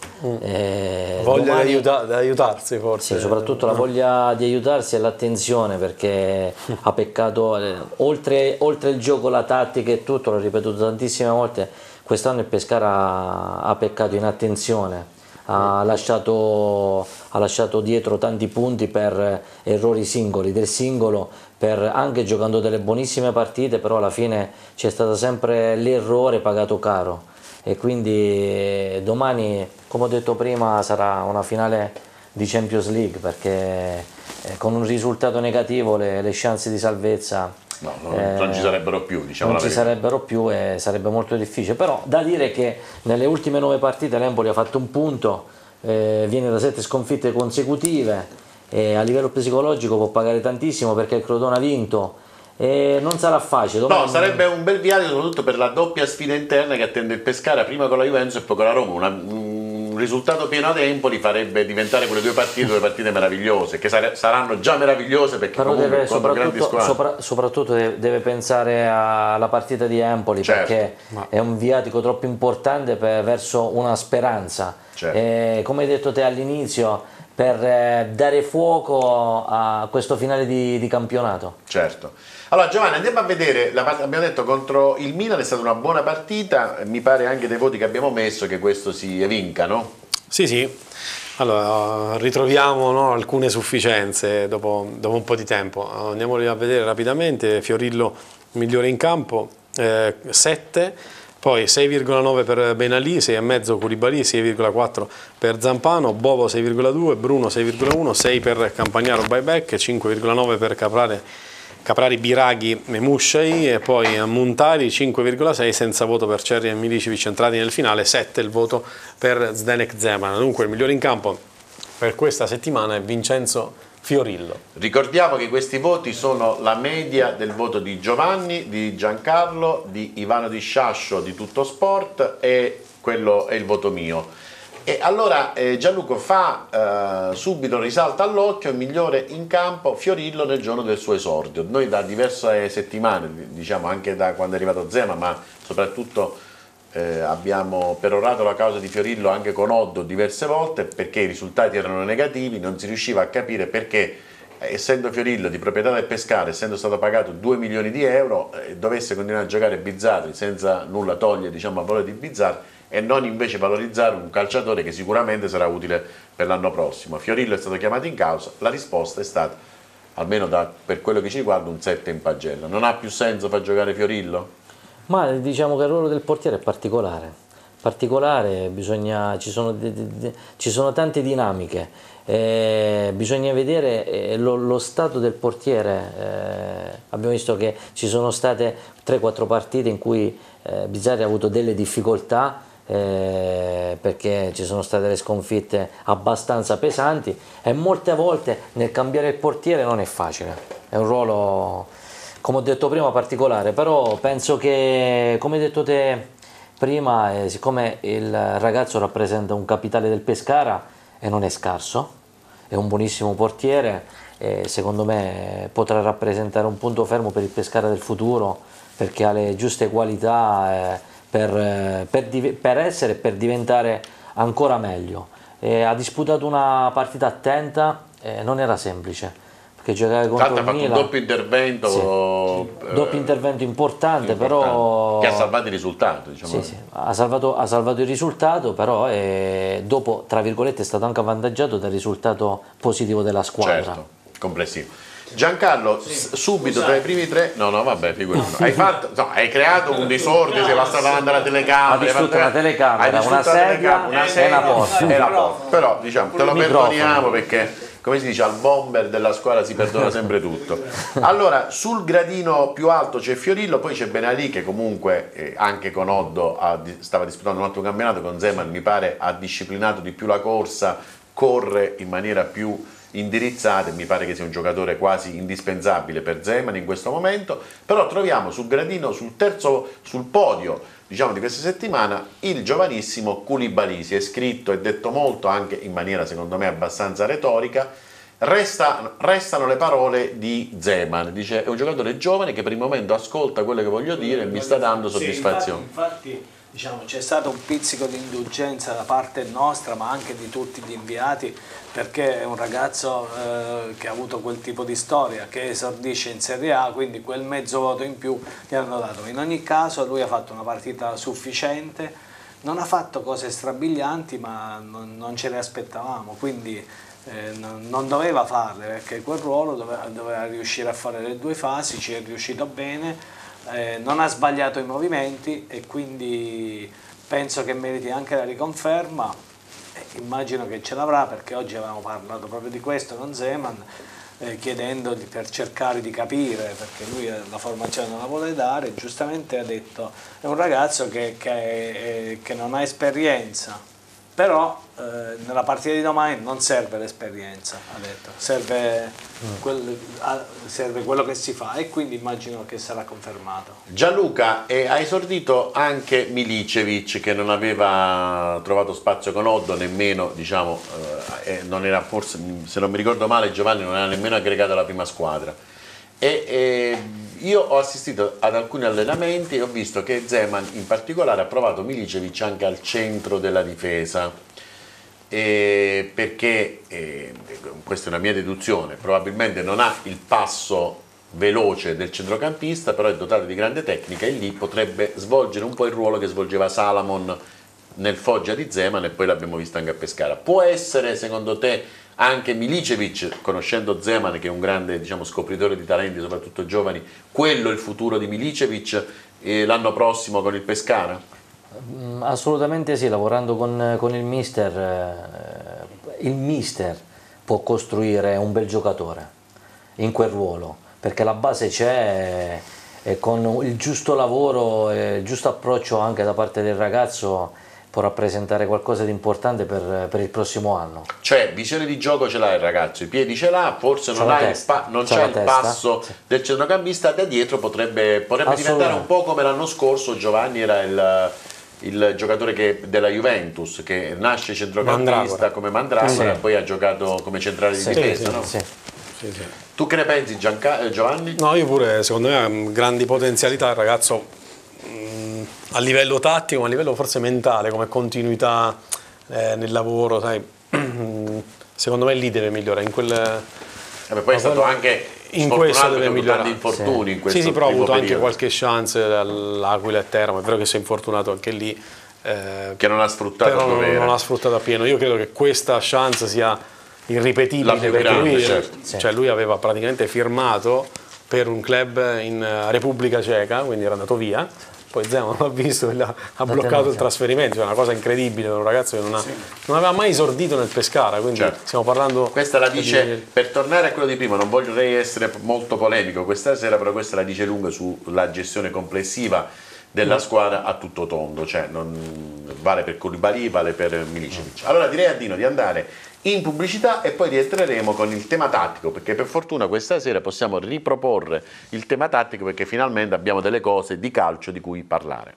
Voglia di aiutarsi, forse. Sì, soprattutto la voglia di aiutarsi e l'attenzione, perché ha peccato, oltre il gioco, la tattica e tutto, l'ho ripetuto tantissime volte, quest'anno il Pescara ha peccato in attenzione, ha lasciato dietro tanti punti per errori singoli, del singolo, anche giocando delle buonissime partite, però alla fine c'è stato sempre l'errore pagato caro, e quindi domani, come ho detto prima, sarà una finale di Champions League, perché con un risultato negativo le chance di salvezza non ci sarebbero più, diciamo. Non ci sarebbero più e sarebbe molto difficile, però da dire che nelle ultime 9 partite l'Empoli ha fatto un punto, viene da 7 sconfitte consecutive e a livello psicologico può pagare tantissimo, perché il Crotone ha vinto e non sarà facile. No, sarebbe un bel viaggio, soprattutto per la doppia sfida interna che attende il Pescara, prima con la Juventus e poi con la Roma. Un risultato pieno ad Empoli farebbe diventare quelle due partite meravigliose, che saranno già meravigliose, perché però comunque soprattutto deve pensare alla partita di Empoli, certo, perché è un viatico troppo importante verso una speranza, certo. Come hai detto te all'inizio, per dare fuoco a questo finale di campionato. Certo. Allora Giovanni, andiamo a vedere, abbiamo detto contro il Milan è stata una buona partita, mi pare anche dai voti che abbiamo messo che questo si evinca, no? Sì. Allora, ritroviamo alcune sufficienze dopo un po' di tempo. Andiamoli a vedere rapidamente. Fiorillo migliore in campo, 7, poi 6,9 per Benalì, 6,5 Koulibaly, 6,4 per Zampano, Bovo 6,2, Bruno 6,1, 6 per Campagnaro buyback, 5,9 per Caprari, Biraghi e Mushai, e poi a Muntari 5,6 senza voto per Cerri e Milicevic entrati nel finale, 7 il voto per Zdenek Zeman. Dunque il migliore in campo per questa settimana è Vincenzo Fiorillo. Ricordiamo che questi voti sono la media del voto di Giovanni, di Giancarlo, di Ivano Di Sciascio di Tutto Sport, e quello è il voto mio. E allora Gianluca fa subito, risalta all'occhio il migliore in campo Fiorillo nel giorno del suo esordio. Noi da diverse settimane, diciamo anche da quando è arrivato Zeman, ma soprattutto abbiamo perorato la causa di Fiorillo anche con Oddo diverse volte, perché i risultati erano negativi, non si riusciva a capire perché, essendo Fiorillo di proprietà del Pescara, essendo stato pagato 2 milioni di euro, dovesse continuare a giocare Bizzarri senza nulla togliere, diciamo, al valore di Bizzarri, e non invece valorizzare un calciatore che sicuramente sarà utile per l'anno prossimo. Fiorillo è stato chiamato in causa, la risposta è stata, almeno per quello che ci riguarda, un 7 in pagella. Non ha più senso far giocare Fiorillo? Ma diciamo che il ruolo del portiere è particolare, ci sono tante dinamiche, bisogna vedere lo stato del portiere. Abbiamo visto che ci sono state 3-4 partite in cui Bizzarri ha avuto delle difficoltà, perché ci sono state le sconfitte abbastanza pesanti, e molte volte nel cambiare il portiere non è facile, è un ruolo, come ho detto prima, particolare. Però penso che, come hai detto te prima, siccome il ragazzo rappresenta un capitale del Pescara e non è scarso, è un buonissimo portiere, secondo me potrà rappresentare un punto fermo per il Pescara del futuro, perché ha le giuste qualità per essere e per diventare ancora meglio. Ha disputato una partita attenta, non era semplice, perché giocare contro il Milan, ha fatto un doppio intervento, sì, doppio intervento importante, però che ha salvato il risultato, diciamo. Sì, ha salvato il risultato, però dopo, tra virgolette, è stato anche avvantaggiato dal risultato positivo della squadra. Certo, complessivo. Giancarlo, subito tra i primi tre, no vabbè, figurati, hai creato un disordine, sei passato davanti alla telecamera, ha distrutto una telecamera, una sedia e una porta. Però diciamo, te lo perdoniamo, perché, come si dice, al bomber della squadra si perdona sempre tutto. Allora, sul gradino più alto c'è Fiorillo, poi c'è Benalì, che comunque anche con Oddo stava disputando un altro campionato, con Zeman mi pare ha disciplinato di più la corsa, corre in maniera più indirizzata, e mi pare che sia un giocatore quasi indispensabile per Zeman in questo momento. Però troviamo sul gradino, sul podio, diciamo, di questa settimana, il giovanissimo Koulibaly. Si è scritto e detto molto, anche in maniera secondo me abbastanza retorica. Restano le parole di Zeman, dice: è un giocatore giovane che per il momento ascolta quello che voglio dire e mi sta dando soddisfazione. Infatti diciamo, c'è stato un pizzico di indulgenza da parte nostra, ma anche di tutti gli inviati, perché è un ragazzo che ha avuto quel tipo di storia, che esordisce in Serie A, quindi quel mezzo voto in più gli hanno dato. In ogni caso lui ha fatto una partita sufficiente, non ha fatto cose strabilianti, ma non ce le aspettavamo, quindi non doveva farle, perché quel ruolo doveva riuscire a fare le due fasi, ci è riuscito bene. Non ha sbagliato i movimenti, e quindi penso che meriti anche la riconferma. Immagino che ce l'avrà, perché oggi avevamo parlato proprio di questo con Zeman, chiedendogli, per cercare di capire, perché lui la formazione non la vuole dare. Giustamente ha detto: è un ragazzo che non ha esperienza, però nella partita di domani non serve l'esperienza, ha detto, serve quello che si fa, e quindi immagino che sarà confermato. Gianluca, ha esordito anche Milicevic, che non aveva trovato spazio con Oddo, nemmeno, diciamo, non era, forse, se non mi ricordo male, Giovanni non era nemmeno aggregato alla prima squadra. Io ho assistito ad alcuni allenamenti e ho visto che Zeman in particolare ha provato Milicevic anche al centro della difesa, perché, questa è una mia deduzione, probabilmente non ha il passo veloce del centrocampista, però è dotato di grande tecnica, e lì potrebbe svolgere un po' il ruolo che svolgeva Salamon nel Foggia di Zeman, e poi l'abbiamo visto anche a Pescara. Può essere, secondo te, anche Milicevic, conoscendo Zeman che è un grande, diciamo, scopritore di talenti, soprattutto giovani, quello il futuro di Milicevic l'anno prossimo con il Pescara? Assolutamente sì, lavorando con il mister può costruire un bel giocatore in quel ruolo, perché la base c'è e con il giusto lavoro e il giusto approccio anche da parte del ragazzo può rappresentare qualcosa di importante per il prossimo anno. Cioè, visione di gioco ce l'ha il ragazzo, i piedi ce l'ha, forse non c'è il passo del centrocampista, da dietro potrebbe diventare un po' come l'anno scorso. Giovanni era il giocatore della Juventus, che nasce centrocampista come Mandragora e poi ha giocato come centrale di difesa, no? Sì. Tu che ne pensi, Giovanni? No, io pure, secondo me ha grandi potenzialità il ragazzo, a livello tattico, ma a livello forse mentale, come continuità nel lavoro, sai. Secondo me lì deve migliorare. Poi è stato anche in questo deve con migliorare. tanti infortuni in questo però ha avuto periodo. anche qualche chance dall'Aquila e Teramo, è vero che si è infortunato anche lì, che non ha sfruttato, però non ha sfruttato appieno. Io credo che questa chance sia irripetibile, la più perché grande, lui, certo. Lui aveva praticamente firmato per un club in Repubblica Ceca, quindi era andato via. Poi Zeman l'ha visto e ha bloccato il trasferimento, è una cosa incredibile per un ragazzo che non aveva mai esordito nel Pescara, quindi stiamo parlando... Questa la dice, per tornare a quello di prima, non vorrei essere molto polemico questa sera, però questa la dice lunga sulla gestione complessiva della squadra a tutto tondo, cioè non vale per Koulibaly, vale per Milicevic. Allora direi a Dino di andare in pubblicità e poi rientreremo con il tema tattico, perché per fortuna questa sera possiamo riproporre il tema tattico, perché finalmente abbiamo delle cose di calcio di cui parlare.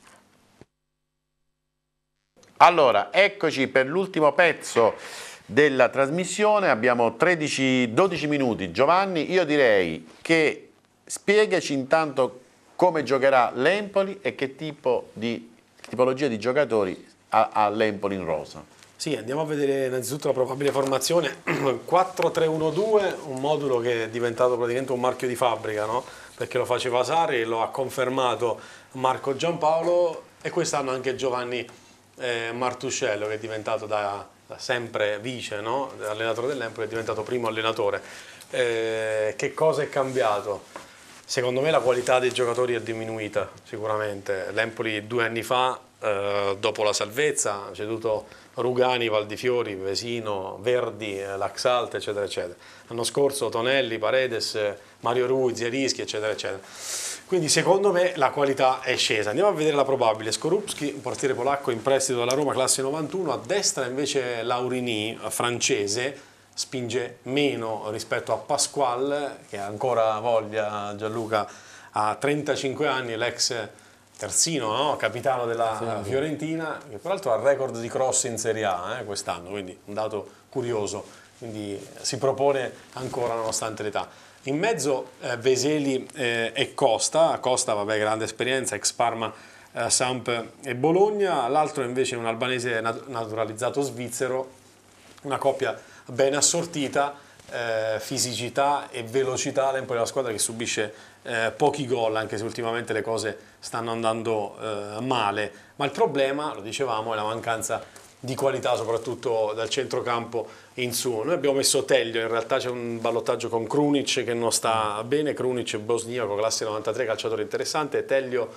Allora, eccoci per l'ultimo pezzo della trasmissione, abbiamo 12 minuti. Giovanni, io direi che spiegaci intanto come giocherà l'Empoli e che tipologia di giocatori ha l'Empoli in rosa. Sì, andiamo a vedere innanzitutto la probabile formazione. 4-3-1-2, un modulo che è diventato praticamente un marchio di fabbrica, no? Perché lo faceva Sarri, lo ha confermato Marco Giampaolo e quest'anno anche Giovanni Martuscello, che è diventato da sempre vice, no? Allenatore dell'Empoli, è diventato primo allenatore. Che cosa è cambiato? Secondo me la qualità dei giocatori è diminuita sicuramente. L'Empoli 2 anni fa, dopo la salvezza, ha ceduto Rugani, Valdifiori, Vesino, Verdi, Laxalt, eccetera, eccetera. L'anno scorso Tonelli, Paredes, Mario Rui, Zielinski, eccetera, eccetera. Quindi secondo me la qualità è scesa. Andiamo a vedere la probabile. Skorupski, un portiere polacco in prestito dalla Roma, classe 91. A destra invece Laurini, francese, spinge meno rispetto a Pasquale, che ha ancora voglia. Gianluca ha 35 anni, l'ex terzino, no? Capitano della Fiorentina, che peraltro ha il record di cross in Serie A quest'anno, quindi un dato curioso, quindi si propone ancora nonostante l'età. In mezzo Veseli e Costa, vabbè, grande esperienza, ex Parma, Samp e Bologna, l'altro invece è un albanese naturalizzato svizzero, una coppia ben assortita, fisicità e velocità. L'Empoli è una squadra che subisce pochi gol, anche se ultimamente le cose stanno andando male, ma il problema, lo dicevamo, è la mancanza di qualità, soprattutto dal centrocampo in su. Noi abbiamo messo Teglio, in realtà c'è un ballottaggio con Krunic che non sta bene. Krunic bosniaco, classe 93, calciatore interessante. Teglio,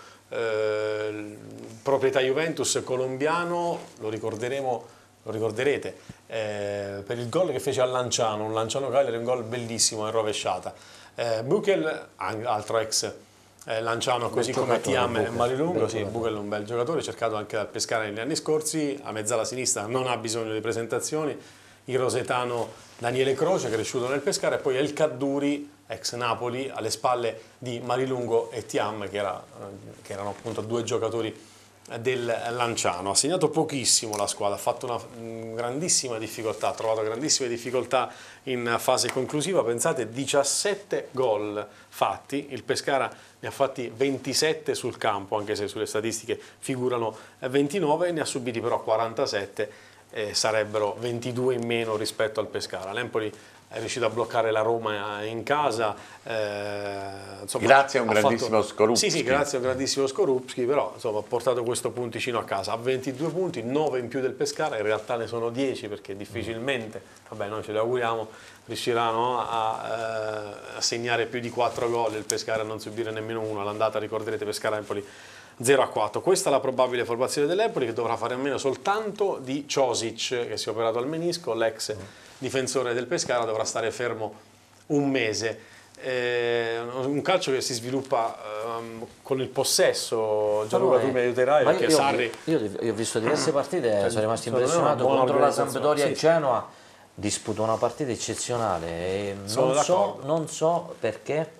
proprietà Juventus, colombiano, lo ricorderete, per il gol che fece a Lanciano, un Lanciano Cagliari, un gol bellissimo in rovesciata. Buchel, altro ex Lanciano, così come Thiam e Marilungo. Sì, Buchel è un bel giocatore, cercato anche dal Pescara negli anni scorsi. A mezzala sinistra non ha bisogno di presentazioni, il rosetano Daniele Croce, cresciuto nel Pescara, e poi El Kaddouri, ex Napoli, alle spalle di Marilungo e Thiam, che erano appunto due giocatori del Lanciano. Ha segnato pochissimo la squadra, ha fatto una grandissima difficoltà, ha trovato grandissime difficoltà in fase conclusiva. Pensate, 17 gol fatti, il Pescara ne ha fatti 27 sul campo, anche se sulle statistiche figurano 29, ne ha subiti però 47, sarebbero 22 in meno rispetto al Pescara. L'Empoli è riuscito a bloccare la Roma in casa, insomma, grazie a un grandissimo Skorupski. Sì, grazie a un grandissimo Skorupski, però insomma, ha portato questo punticino a casa. Ha 22 punti, 9 in più del Pescara, in realtà ne sono 10 perché difficilmente, vabbè, noi ce li auguriamo, riusciranno a segnare più di 4 gol, il Pescara a non subire nemmeno uno. All'andata, ricorderete, Pescara-Empoli 0-4. Questa è la probabile formazione dell'Empoli, che dovrà fare a meno soltanto di Ciosic, che si è operato al menisco, l'ex difensore del Pescara, dovrà stare fermo un mese. un calcio che si sviluppa con il possesso. Gianluca, tu mi aiuterai perché Sarri... Io ho visto diverse partite, sono rimasto secondo me impressionato una buona contro la organizzazione, Sampdoria e sì. Genoa, disputa una partita eccezionale e non so perché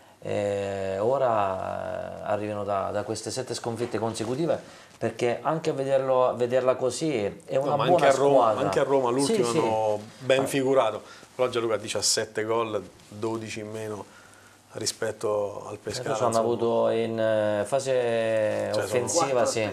ora arrivino da queste 7 sconfitte consecutive, perché anche a vederla così è una buona squadra. Anche a Roma l'ultimo sì, hanno ben figurato, però Gianluca ha 17 gol, 12 in meno rispetto al Pescara. Hanno avuto in fase offensiva, sì.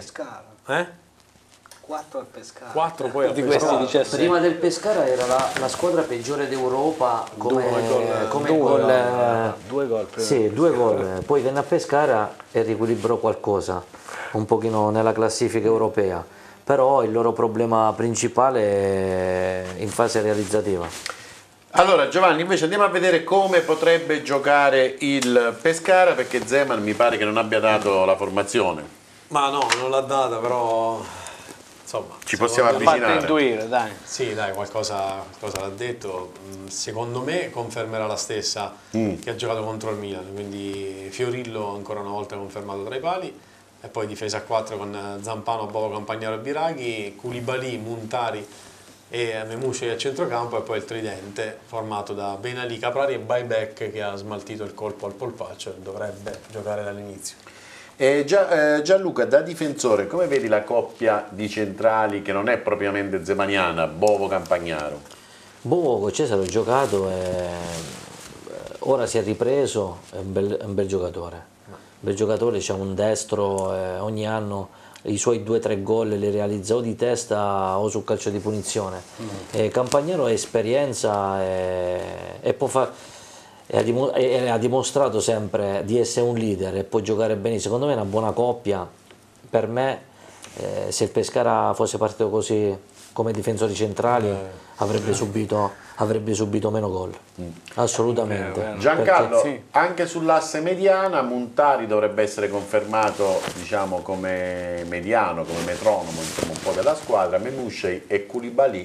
4 al Pescara. 4 poi al di Pescara. questi 17. Prima del Pescara era la squadra peggiore d'Europa come gol. 2 gol prima. Sì, 2 gol. Poi venne a Pescara e riequilibrò qualcosa, un pochino nella classifica europea. Però il loro problema principale è in fase realizzativa. Allora Giovanni, invece andiamo a vedere come potrebbe giocare il Pescara, perché Zeman mi pare che non abbia dato la formazione. Ma no, non l'ha data, però insomma Ci possiamo avvicinare. Intuire, dai. sì, dai, qualcosa l'ha detto. Secondo me confermerà la stessa che ha giocato contro il Milan, quindi Fiorillo ancora una volta confermato tra i pali, e poi difesa a 4 con Zampano, Bovo, Campagnaro e Biraghi, Koulibaly, Muntari e Memucci a centrocampo, e poi il tridente formato da Benali, Caprari e Buyback, che ha smaltito il colpo al polpaccio e dovrebbe giocare dall'inizio. Gianluca, da difensore, come vedi la coppia di centrali che non è propriamente zemaniana, Bovo-Campagnaro? Bovo con Cesare ho giocato e ora si è ripreso, è un bel giocatore. Un bel giocatore, c'è un destro, ogni anno i suoi 2-3 gol li realizza o di testa o sul calcio di punizione. Campagnaro ha esperienza e può fare... ha dimostrato sempre di essere un leader e può giocare bene. Secondo me è una buona coppia. Per me, se il Pescara fosse partito così come difensori centrali, avrebbe subito meno gol. Assolutamente. Giancarlo, sì. anche sull'asse mediana Muntari dovrebbe essere confermato, diciamo, come mediano, come metronomo, insomma, un po' della squadra. Memucci e Koulibaly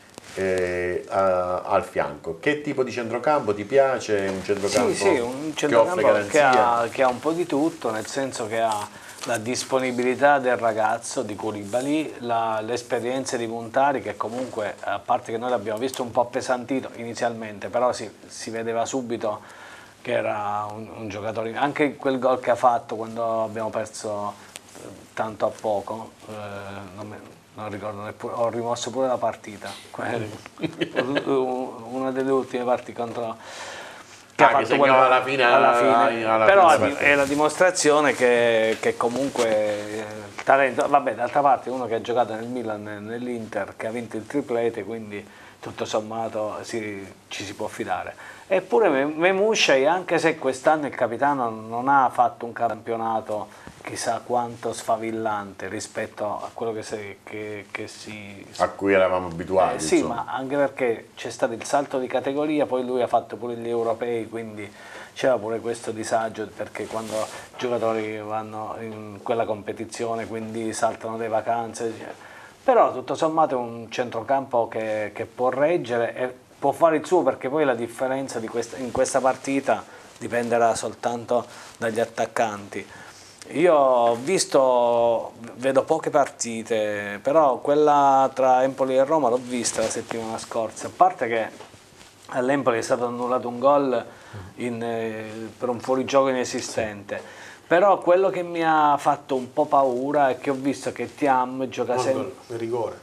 al fianco. Che tipo di centrocampo ti piace? Un centrocampo, Sì, un che offre centrocampo garanzia? che ha un po' di tutto, nel senso che ha la disponibilità del ragazzo di Koulibaly, l'esperienza di Muntari, che comunque, a parte che noi l'abbiamo visto un po' appesantito inizialmente, però si vedeva subito che era un giocatore. Anche quel gol che ha fatto quando abbiamo perso tanto a poco, non ricordo neppure, ho rimosso pure la partita, una delle ultime partite contro... Che segnava alla fine, però è la dimostrazione che comunque il talento, vabbè, d'altra parte uno che ha giocato nel Milan e nell'Inter, che ha vinto il triplete, quindi tutto sommato ci si può fidare. Eppure Memucci, anche se quest'anno il capitano non ha fatto un campionato chissà quanto sfavillante rispetto a quello a cui eravamo abituati. Sì, insomma. ma anche perché c'è stato il salto di categoria, poi lui ha fatto pure gli europei, quindi c'era pure questo disagio, perché quando i giocatori vanno in quella competizione, quindi saltano le vacanze, però tutto sommato è un centrocampo che può reggere e può fare il suo, perché poi la differenza in questa partita dipenderà soltanto dagli attaccanti. Io vedo poche partite, però quella tra Empoli e Roma l'ho vista la settimana scorsa, a parte che all'Empoli è stato annullato un gol per un fuorigioco inesistente, però quello che mi ha fatto un po' paura è che ho visto che Thiam gioca sempre... Il rigore.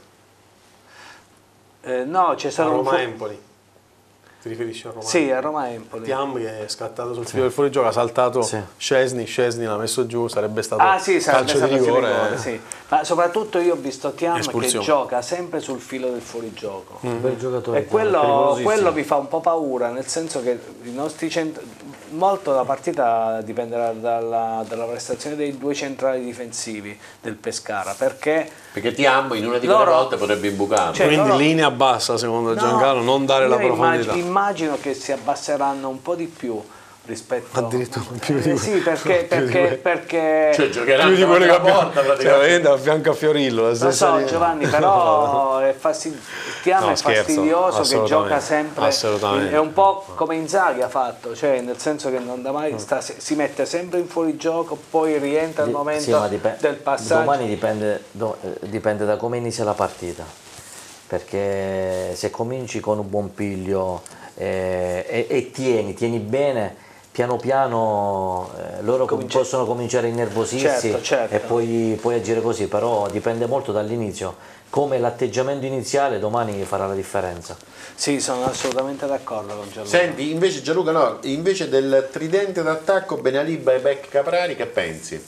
No, c'è stato Roma-Empoli. Ti riferisci a Roma? Sì, a Roma-Empoli. Thiam che è scattato sul filo del fuorigioco, ha saltato Szczesny l'ha messo giù, sarebbe stato calcio di rigore. Sì. Ma soprattutto io ho visto Thiam che gioca sempre sul filo del fuorigioco. Bel giocatore. E quello mi fa un po' paura, nel senso che i nostri molto la partita dipenderà dalla prestazione dei 2 centrali difensivi del Pescara, perché Thiam in una di quelle volte potrebbe imbucarlo. Quindi linea bassa, secondo Giancarlo, non dare la profondità. Immagino che si abbasseranno un po' di più rispetto addirittura più di sì, perché cioè giocheranno più di quello che porta abbiamo praticamente a fianco a Fiorillo. lo so Giovanni, però è fastidioso che gioca sempre, è un po' come Inzaghi ha fatto, cioè nel senso che non da mai si mette sempre in fuorigioco, poi rientra al momento del passaggio. Domani dipende da come inizia la partita, perché se cominci con un buon piglio e tieni bene, piano piano loro possono cominciare a innervosirsi, certo. e poi agire così, però dipende molto dall'inizio, come l'atteggiamento iniziale domani farà la differenza. Sì, sono assolutamente d'accordo con Gianluca. Senti, invece Gianluca, no, invece del tridente d'attacco Benaliba e Beck Caprari, che pensi?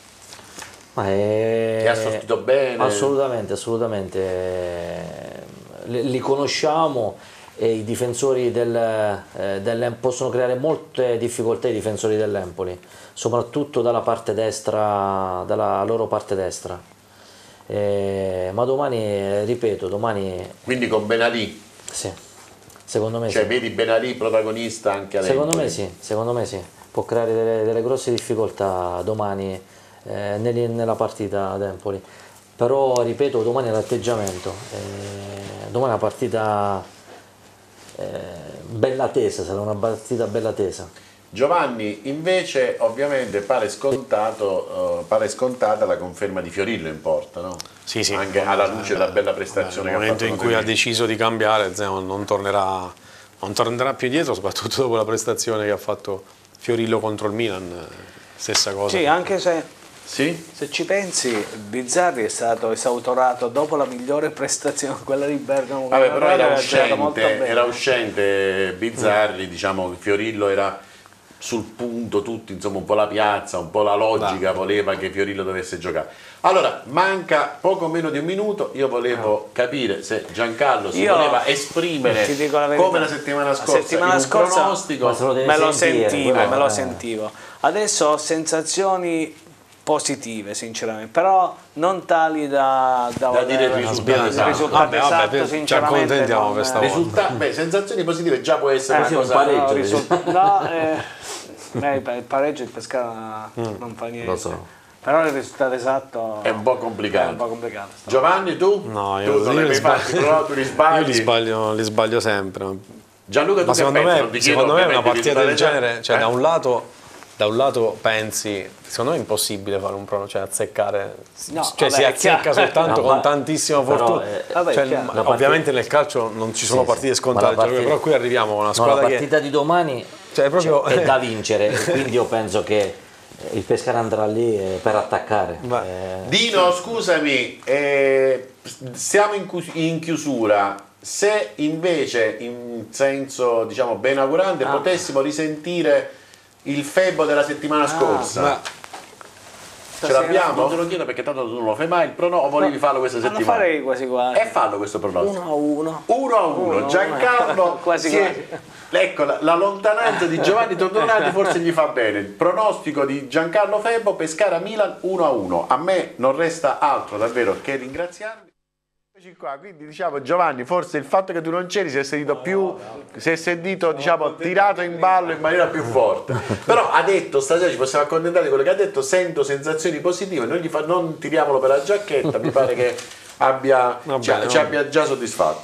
Che ha sortito bene? Assolutamente, li conosciamo. E i difensori possono creare molte difficoltà, i difensori dell'Empoli, soprattutto dalla parte destra, dalla loro parte destra. Ma domani, ripeto, Quindi con Benalì? Sì, secondo me cioè, sì. vedi Benalì protagonista anche all'Empoli? Secondo me sì, può creare delle grosse difficoltà domani nella partita ad Empoli. Però, ripeto, domani è l'atteggiamento, domani la partita bella tesa, sarà una partita bella tesa. Giovanni, invece ovviamente pare scontata la conferma di Fiorillo in porta, no? Sì, anche alla luce della bella prestazione nel che ha fatto. momento in cui ha deciso di cambiare, Zeman non tornerà più dietro, soprattutto dopo la prestazione che ha fatto Fiorillo contro il Milan, stessa cosa. Sì, anche se Sì? se ci pensi, Bizzarri è stato esautorato dopo la migliore prestazione, quella di Bergamo. Vabbè, però era uscente Bizzarri, diciamo che Fiorillo era sul punto, tutti, insomma, un po' la piazza, un po' la logica voleva che Fiorillo dovesse giocare. Allora, manca poco meno di un minuto, io volevo capire se Giancarlo si voleva esprimere come la settimana scorsa, un pronostico. Me lo sentivo. Adesso ho sensazioni positive, sinceramente, però non tali da dire il risultato esatto, sinceramente. Ci accontentiamo questa volta. Sensazioni positive già può essere una cosa, il pareggio il Pescara non fa niente. Lo so. Però il risultato esatto è un po' complicato. Giovanni, tu? No, tu non hai mai fatto, però tu li sbagli. Io li sbaglio sempre. Gianluca, tu secondo me una partita del genere, cioè da un lato pensi, secondo me è impossibile fare un pronostico, cioè azzeccare, si azzecca soltanto con tantissima fortuna. Ovviamente nel calcio non ci sono partite scontate, però qui arriviamo con una squadra la partita di domani è da vincere, quindi io penso che il Pescara andrà lì per attaccare. Dino, scusami, siamo in chiusura. Se invece, in senso diciamo benaugurante, potessimo risentire il Febo della settimana scorsa, ce l'abbiamo? Non te lo chiedo perché tanto tu non lo fai mai, o volevi farlo questa settimana? Lo farei quasi quasi. E fallo questo pronostico. 1-1. Giancarlo quasi. Ecco, la lontananza di Giovanni Tondonati forse gli fa bene. Il pronostico di Giancarlo Febo, Pescara Milan 1-1. A me non resta altro davvero che ringraziarvi. Qua, quindi diciamo Giovanni, forse il fatto che tu non c'eri si è sentito diciamo tirato in ballo in maniera più forte, però ha detto stasera ci possiamo accontentare di quello che ha detto, sento sensazioni positive, non tiriamolo per la giacchetta, mi pare che ci abbia già soddisfatto.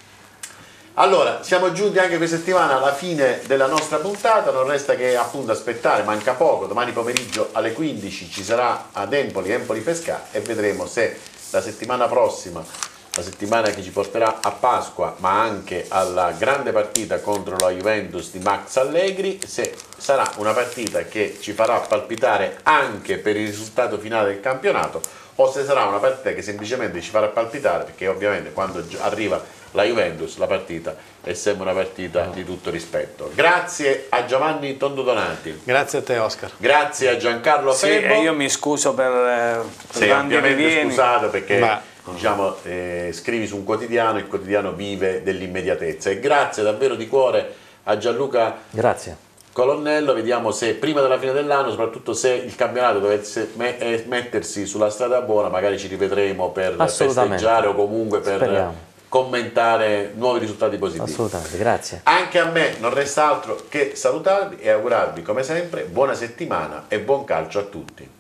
Allora, siamo giunti anche questa settimana alla fine della nostra puntata, non resta che appunto aspettare, manca poco, domani pomeriggio alle 15 ci sarà ad Empoli Pescara e vedremo se la settimana prossima, la settimana che ci porterà a Pasqua, ma anche alla grande partita contro la Juventus di Max Allegri, se sarà una partita che ci farà palpitare anche per il risultato finale del campionato o se sarà una partita che semplicemente ci farà palpitare perché ovviamente quando arriva la Juventus la partita è sempre una partita di tutto rispetto. Grazie a Giovanni Tondonati. Grazie a te Oscar. Grazie a Giancarlo Febo. E io mi scuso per sei ampiamente scusato perché diciamo, scrivi su un quotidiano, il quotidiano vive dell'immediatezza e grazie davvero di cuore a Gianluca Colonnello. Vediamo se prima della fine dell'anno, soprattutto se il campionato dovesse mettersi sulla strada buona, magari ci rivedremo per festeggiare o comunque per commentare nuovi risultati positivi. Assolutamente, grazie. Anche a me non resta altro che salutarvi e augurarvi come sempre buona settimana e buon calcio a tutti.